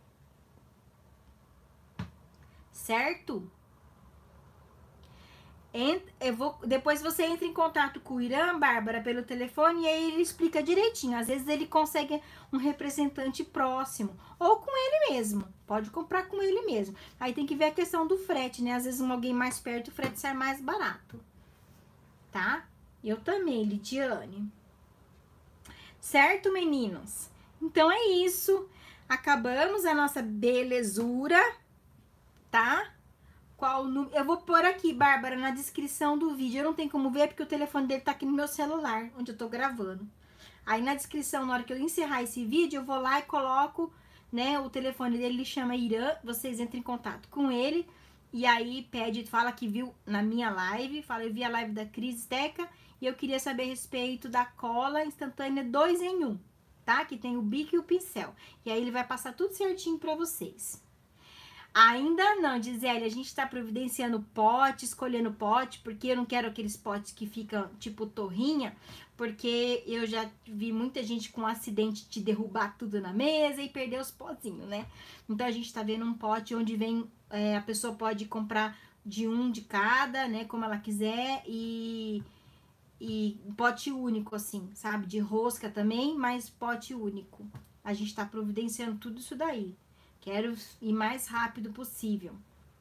Speaker 1: Certo? Eu vou, depois você entra em contato com o Irã, Bárbara, pelo telefone, e aí ele explica direitinho. Às vezes ele consegue um representante próximo, ou com ele mesmo. Pode comprar com ele mesmo. Aí tem que ver a questão do frete, né? Às vezes um alguém mais perto, o frete sai mais barato. Tá? Eu também, Lidiane. Certo, meninos? Então é isso. Acabamos a nossa belezura, tá? Qual número? Eu vou pôr aqui, Bárbara, na descrição do vídeo. Eu não tenho como ver porque o telefone dele tá aqui no meu celular, onde eu tô gravando. Aí na descrição, na hora que eu encerrar esse vídeo, eu vou lá e coloco, né, o telefone dele, ele chama Irã. Vocês entram em contato com ele e aí pede, fala que viu na minha live, fala, eu vi a live da Cris Teca e eu queria saber a respeito da cola instantânea dois em um, tá? Que tem o bico e o pincel. E aí ele vai passar tudo certinho pra vocês. Ainda não, Gisele, a gente tá providenciando pote, escolhendo pote, porque eu não quero aqueles potes que ficam tipo torrinha, porque eu já vi muita gente com acidente de derrubar tudo na mesa e perder os potinhos, né? Então a gente tá vendo um pote onde vem, é, a pessoa pode comprar de um de cada, né, como ela quiser, e, e pote único, assim, sabe? De rosca também, mas pote único. A gente tá providenciando tudo isso daí. Quero ir mais rápido possível.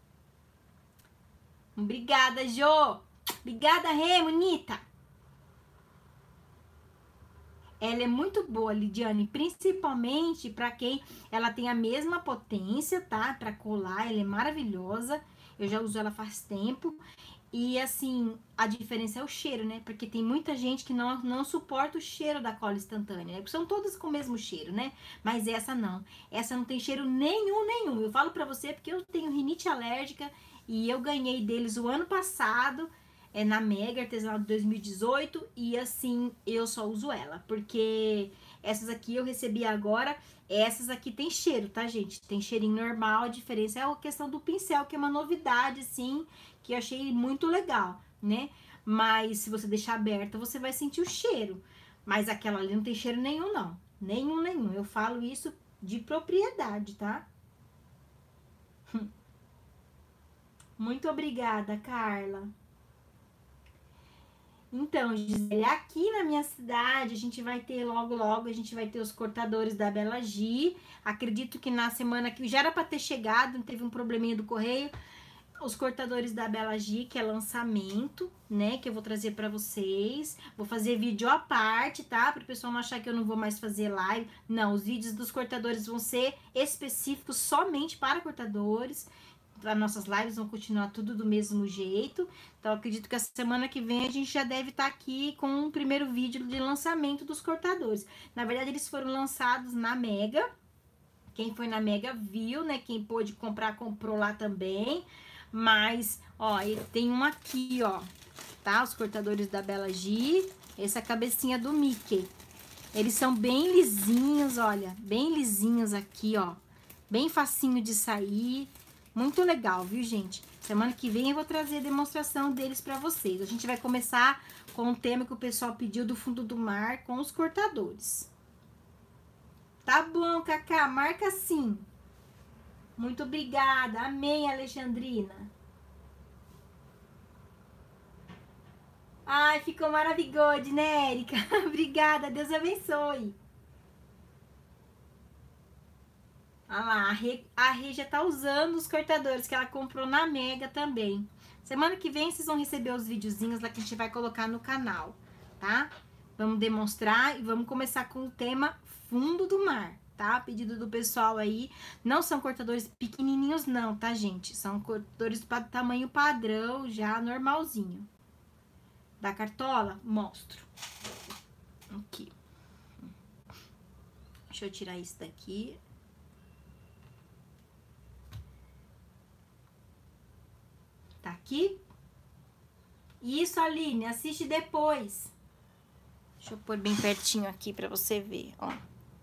Speaker 1: Obrigada, Jô. Obrigada, Rê, bonita. Ela é muito boa, Lidiane, principalmente para quem ela tem a mesma potência, tá? Para colar, ela é maravilhosa. Eu já uso ela faz tempo. E assim, a diferença é o cheiro, né? Porque tem muita gente que não, não suporta o cheiro da cola instantânea, né? São todas com o mesmo cheiro, né? Mas essa não. Essa não tem cheiro nenhum, nenhum. Eu falo pra você porque eu tenho rinite alérgica e eu ganhei deles o ano passado, é, na Mega Artesanal de dois mil e dezoito. E assim, eu só uso ela. Porque essas aqui eu recebi agora. Essas aqui tem cheiro, tá, gente? Tem cheirinho normal. A diferença é a questão do pincel, que é uma novidade, assim, que eu achei muito legal, né? Mas se você deixar aberta, você vai sentir o cheiro. Mas aquela ali não tem cheiro nenhum, não. Nenhum, nenhum. Eu falo isso de propriedade, tá? Muito obrigada, Carla. Então, Gisele, aqui na minha cidade, a gente vai ter logo, logo, a gente vai ter os cortadores da Bela Gi. Acredito que na semana que já era para ter chegado, teve um probleminha do correio. Os cortadores da Bela Gi, que é lançamento, né? Que eu vou trazer pra vocês. Vou fazer vídeo à parte, tá? Para o pessoal não achar que eu não vou mais fazer live. Não, os vídeos dos cortadores vão ser específicos somente para cortadores. As nossas lives vão continuar tudo do mesmo jeito. Então, acredito que a semana que vem a gente já deve estar aqui com um primeiro vídeo de lançamento dos cortadores. Na verdade, eles foram lançados na Mega. Quem foi na Mega viu, né? Quem pôde comprar, comprou lá também. Mas, ó, tem um aqui, ó, tá? Os cortadores da Bela Gi. Essa cabecinha do Mickey. Eles são bem lisinhos, olha. Bem lisinhos aqui, ó. Bem facinho de sair. Muito legal, viu, gente? Semana que vem eu vou trazer a demonstração deles pra vocês. A gente vai começar com um tema que o pessoal pediu do fundo do mar com os cortadores. Tá bom, Cacá, marca sim. Muito obrigada. Amém, Alexandrina. Ai, ficou maravilhoso, né, Érica? Obrigada, Deus abençoe. Olha lá, a Rê, a Rê já tá usando os cortadores que ela comprou na Mega também. Semana que vem vocês vão receber os videozinhos lá que a gente vai colocar no canal, tá? Vamos demonstrar e vamos começar com o tema fundo do mar, tá? Pedido do pessoal aí. Não são cortadores pequenininhos não, tá, gente? São cortadores para tamanho padrão, já normalzinho. Da cartola, mostro. Aqui. Deixa eu tirar isso daqui. Tá aqui? Isso, Aline, assiste depois. Deixa eu pôr bem pertinho aqui pra você ver, ó.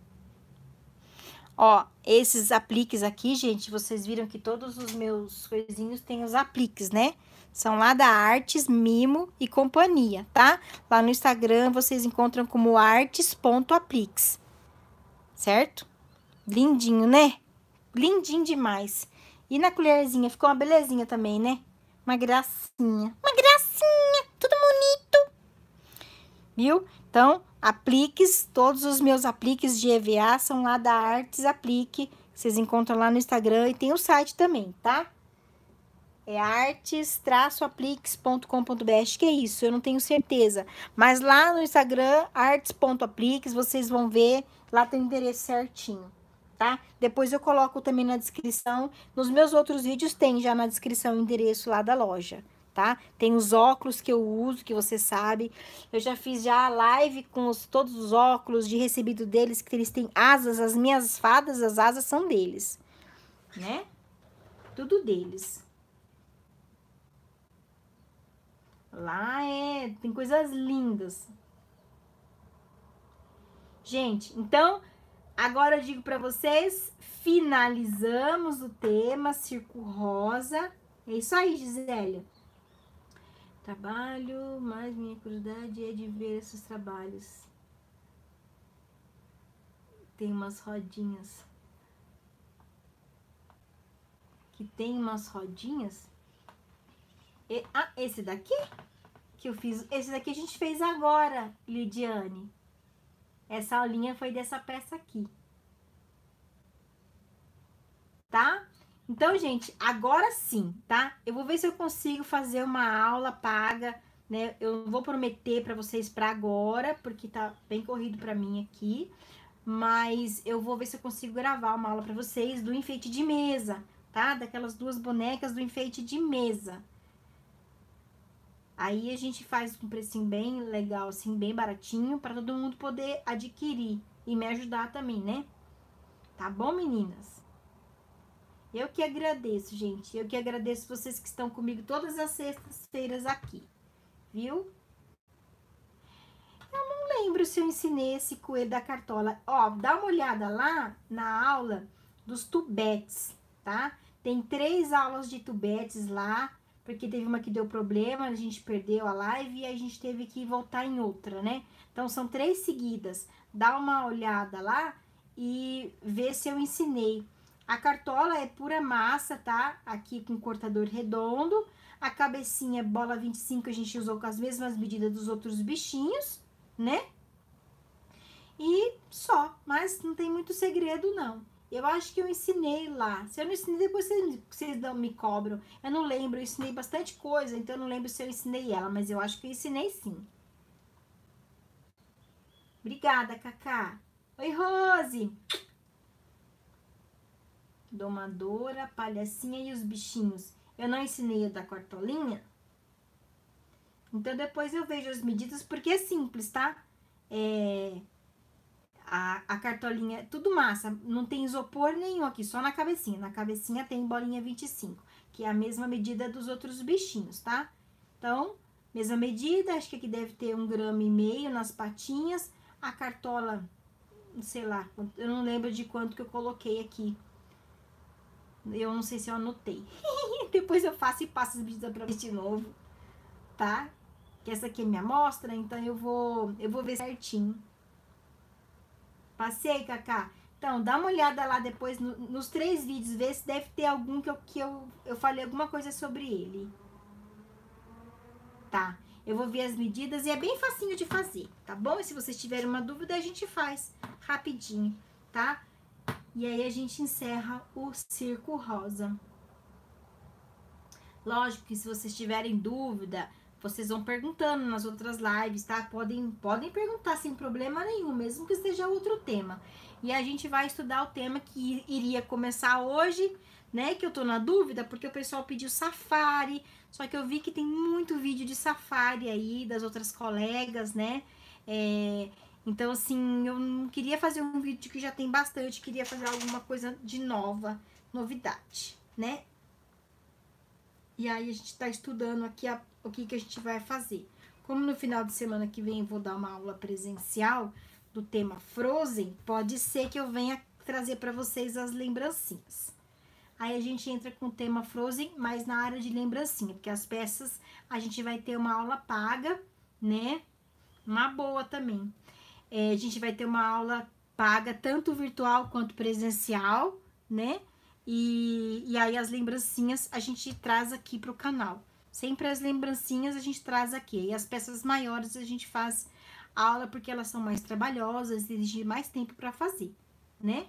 Speaker 1: Ó, esses apliques aqui, gente, vocês viram que todos os meus coisinhos têm os apliques, né? São lá da Artes, Mimo e Companhia, tá? Lá no Instagram vocês encontram como artes ponto apliques, certo? Lindinho, né? Lindinho demais. E na colherzinha, ficou uma belezinha também, né? Uma gracinha. Uma gracinha. Tudo bonito. Viu? Então, apliques, todos os meus apliques de E V A são lá da Artes Aplique. Vocês encontram lá no Instagram e tem o site também, tá? É artes apliques ponto com ponto br. Acho que é isso, eu não tenho certeza. Mas lá no Instagram, artes ponto apliques, vocês vão ver, lá tem o endereço certinho, tá? Depois eu coloco também na descrição. Nos meus outros vídeos tem já na descrição o endereço lá da loja, tá? Tem os óculos que eu uso, que você sabe. Eu já fiz já a live com os, todos os óculos de recebido deles, que eles têm asas. As minhas fadas, as asas são deles, né? Tudo deles. Lá é, tem coisas lindas. Gente, então, agora eu digo pra vocês, finalizamos o tema Circo Rosa. É isso aí, Gisélia. Trabalho, mas minha curiosidade é de ver esses trabalhos. Tem umas rodinhas. Que tem umas rodinhas. E, ah, esse daqui? Que eu fiz. Esse daqui a gente fez agora, Lidiane. Essa aulinha foi dessa peça aqui. Tá? Então, gente, agora sim, tá? Eu vou ver se eu consigo fazer uma aula paga, né? Eu não vou prometer pra vocês pra agora, porque tá bem corrido pra mim aqui. Mas eu vou ver se eu consigo gravar uma aula pra vocês do enfeite de mesa, tá? Daquelas duas bonecas do enfeite de mesa. Aí a gente faz um precinho bem legal, assim, bem baratinho, para todo mundo poder adquirir e me ajudar também, né? Tá bom, meninas? Eu que agradeço, gente. Eu que agradeço vocês que estão comigo todas as sextas-feiras aqui, viu? Eu não lembro se eu ensinei esse coelho da cartola. Ó, dá uma olhada lá na aula dos tubetes, tá? Tem três aulas de tubetes lá, porque teve uma que deu problema, a gente perdeu a live e a gente teve que voltar em outra, né? Então, são três seguidas. Dá uma olhada lá e vê se eu ensinei. A cartola é pura massa, tá? Aqui com cortador redondo. A cabecinha bola vinte e cinco a gente usou com as mesmas medidas dos outros bichinhos, né? E só, mas não tem muito segredo, não. Eu acho que eu ensinei lá. Se eu não ensinei, depois vocês, vocês não me cobram. Eu não lembro, eu ensinei bastante coisa, então eu não lembro se eu ensinei ela, mas eu acho que eu ensinei sim. Obrigada, Cacá. Oi, Rose. Domadora, palhacinha e os bichinhos. Eu não ensinei o da cartolinha? Então depois eu vejo as medidas, porque é simples, tá? É... A, a cartolinha, tudo massa, não tem isopor nenhum aqui, só na cabecinha. Na cabecinha tem bolinha vinte e cinco, que é a mesma medida dos outros bichinhos, tá? Então, mesma medida, acho que aqui deve ter um grama e meio nas patinhas. A cartola, sei lá, eu não lembro de quanto que eu coloquei aqui. Eu não sei se eu anotei. Depois eu faço e passo as medidas pra vocês de novo, tá? Que essa aqui é minha amostra, então eu vou, eu vou ver certinho. Passei, Cacá. Então, dá uma olhada lá depois no, nos três vídeos, vê se deve ter algum que, eu, que eu, eu falei alguma coisa sobre ele. Tá? Eu vou ver as medidas e é bem facinho de fazer, tá bom? E se vocês tiverem uma dúvida, a gente faz rapidinho, tá? E aí a gente encerra o Circo Rosa. Lógico que se vocês tiverem dúvida, vocês vão perguntando nas outras lives, tá? Podem, podem perguntar sem problema nenhum, mesmo que esteja outro tema. E a gente vai estudar o tema que iria começar hoje, né? Que eu tô na dúvida, porque o pessoal pediu safari. Só que eu vi que tem muito vídeo de safari aí, das outras colegas, né? É, então, assim, eu não queria fazer um vídeo que já tem bastante, queria fazer alguma coisa de nova, novidade, né? E aí a gente tá estudando aqui a, o que que a gente vai fazer. Como no final de semana que vem eu vou dar uma aula presencial do tema Frozen, pode ser que eu venha trazer para vocês as lembrancinhas. Aí a gente entra com o tema Frozen, mas na área de lembrancinha, porque as peças a gente vai ter uma aula paga, né? Uma boa também. É, a gente vai ter uma aula paga, tanto virtual quanto presencial, né? E, e aí as lembrancinhas a gente traz aqui pro canal, Sempre as lembrancinhas a gente traz aqui. E as peças maiores a gente faz aula porque elas são mais trabalhosas, exigem mais tempo para fazer, né?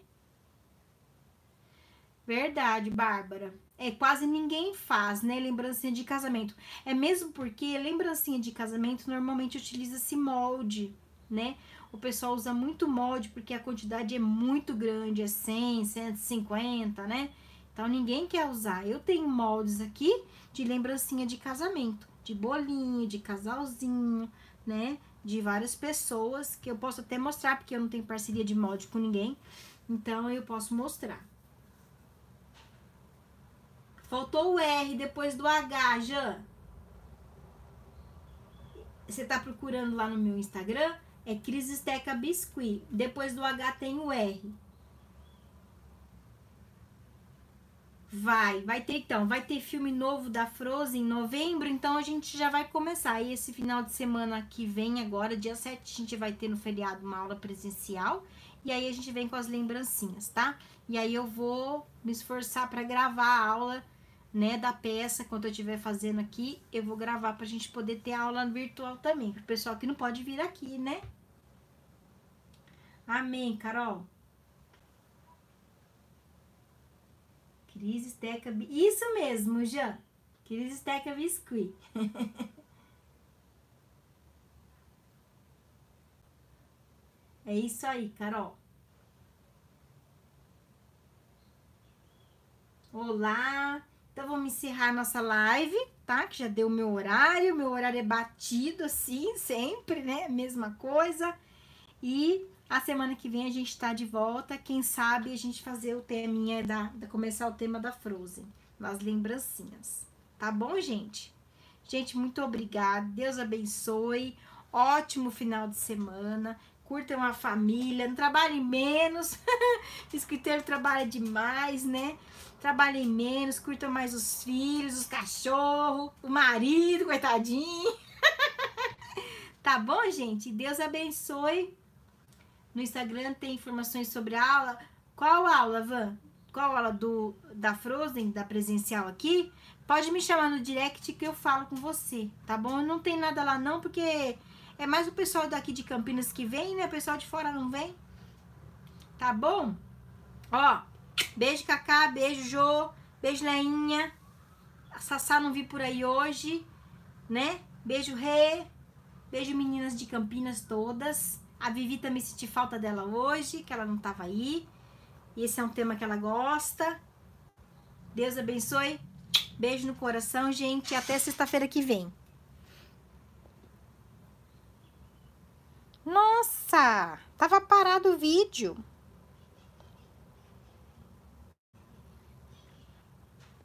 Speaker 1: Verdade, Bárbara. É, quase ninguém faz, né? Lembrancinha de casamento. É mesmo porque lembrancinha de casamento normalmente utiliza-se molde, né? O pessoal usa muito molde porque a quantidade é muito grande, é cem, cento e cinquenta, né? Então ninguém quer usar. Eu tenho moldes aqui de lembrancinha de casamento, de bolinho, de casalzinho, né? De várias pessoas que eu posso até mostrar porque eu não tenho parceria de molde com ninguém. Então eu posso mostrar. Faltou o R depois do H, Jean. Você tá procurando lá no meu Instagram? É Cris Esteca Biscuit. Depois do H tem o R. Vai, vai ter então. Vai ter filme novo da Frozen em novembro, então a gente já vai começar. E esse final de semana que vem, agora, dia sete, a gente vai ter no feriado uma aula presencial. E aí a gente vem com as lembrancinhas, tá? E aí eu vou me esforçar para gravar a aula, né, da peça, quando eu estiver fazendo aqui, eu vou gravar pra gente poder ter aula virtual também, pro pessoal que não pode vir aqui, né? Amém, Carol. Cris Esteca, isso mesmo, Jean. Cris Esteca Biscuit. É isso aí, Carol. Olá. Então, vamos encerrar nossa live, tá? Que já deu o meu horário. Meu horário é batido, assim, sempre, né? Mesma coisa. E a semana que vem a gente tá de volta. Quem sabe a gente fazer o teminha da, da começar o tema da Frozen, das lembrancinhas. Tá bom, gente? Gente, muito obrigada. Deus abençoe. Ótimo final de semana. Curtam a família. Não trabalhem menos. Biscoiteiro trabalha demais, né? Trabalhem menos, curtam mais os filhos, os cachorros, o marido, coitadinho. Tá bom, gente? Deus abençoe. No Instagram tem informações sobre a aula. Qual aula, Van? Qual aula do, da Frozen, da presencial aqui? Pode me chamar no direct que eu falo com você, tá bom? Não tem nada lá não, porque é mais o pessoal daqui de Campinas que vem, né? O pessoal de fora não vem. Tá bom? Ó, beijo, Cacá, beijo, Jô, beijo, Leinha. A Sassá não vi por aí hoje, né? Beijo, Rê. Beijo, meninas de Campinas todas. A Vivi também senti falta dela hoje, que ela não tava aí. E esse é um tema que ela gosta. Deus abençoe. Beijo no coração, gente. Até sexta-feira que vem. Nossa, tava parado o vídeo.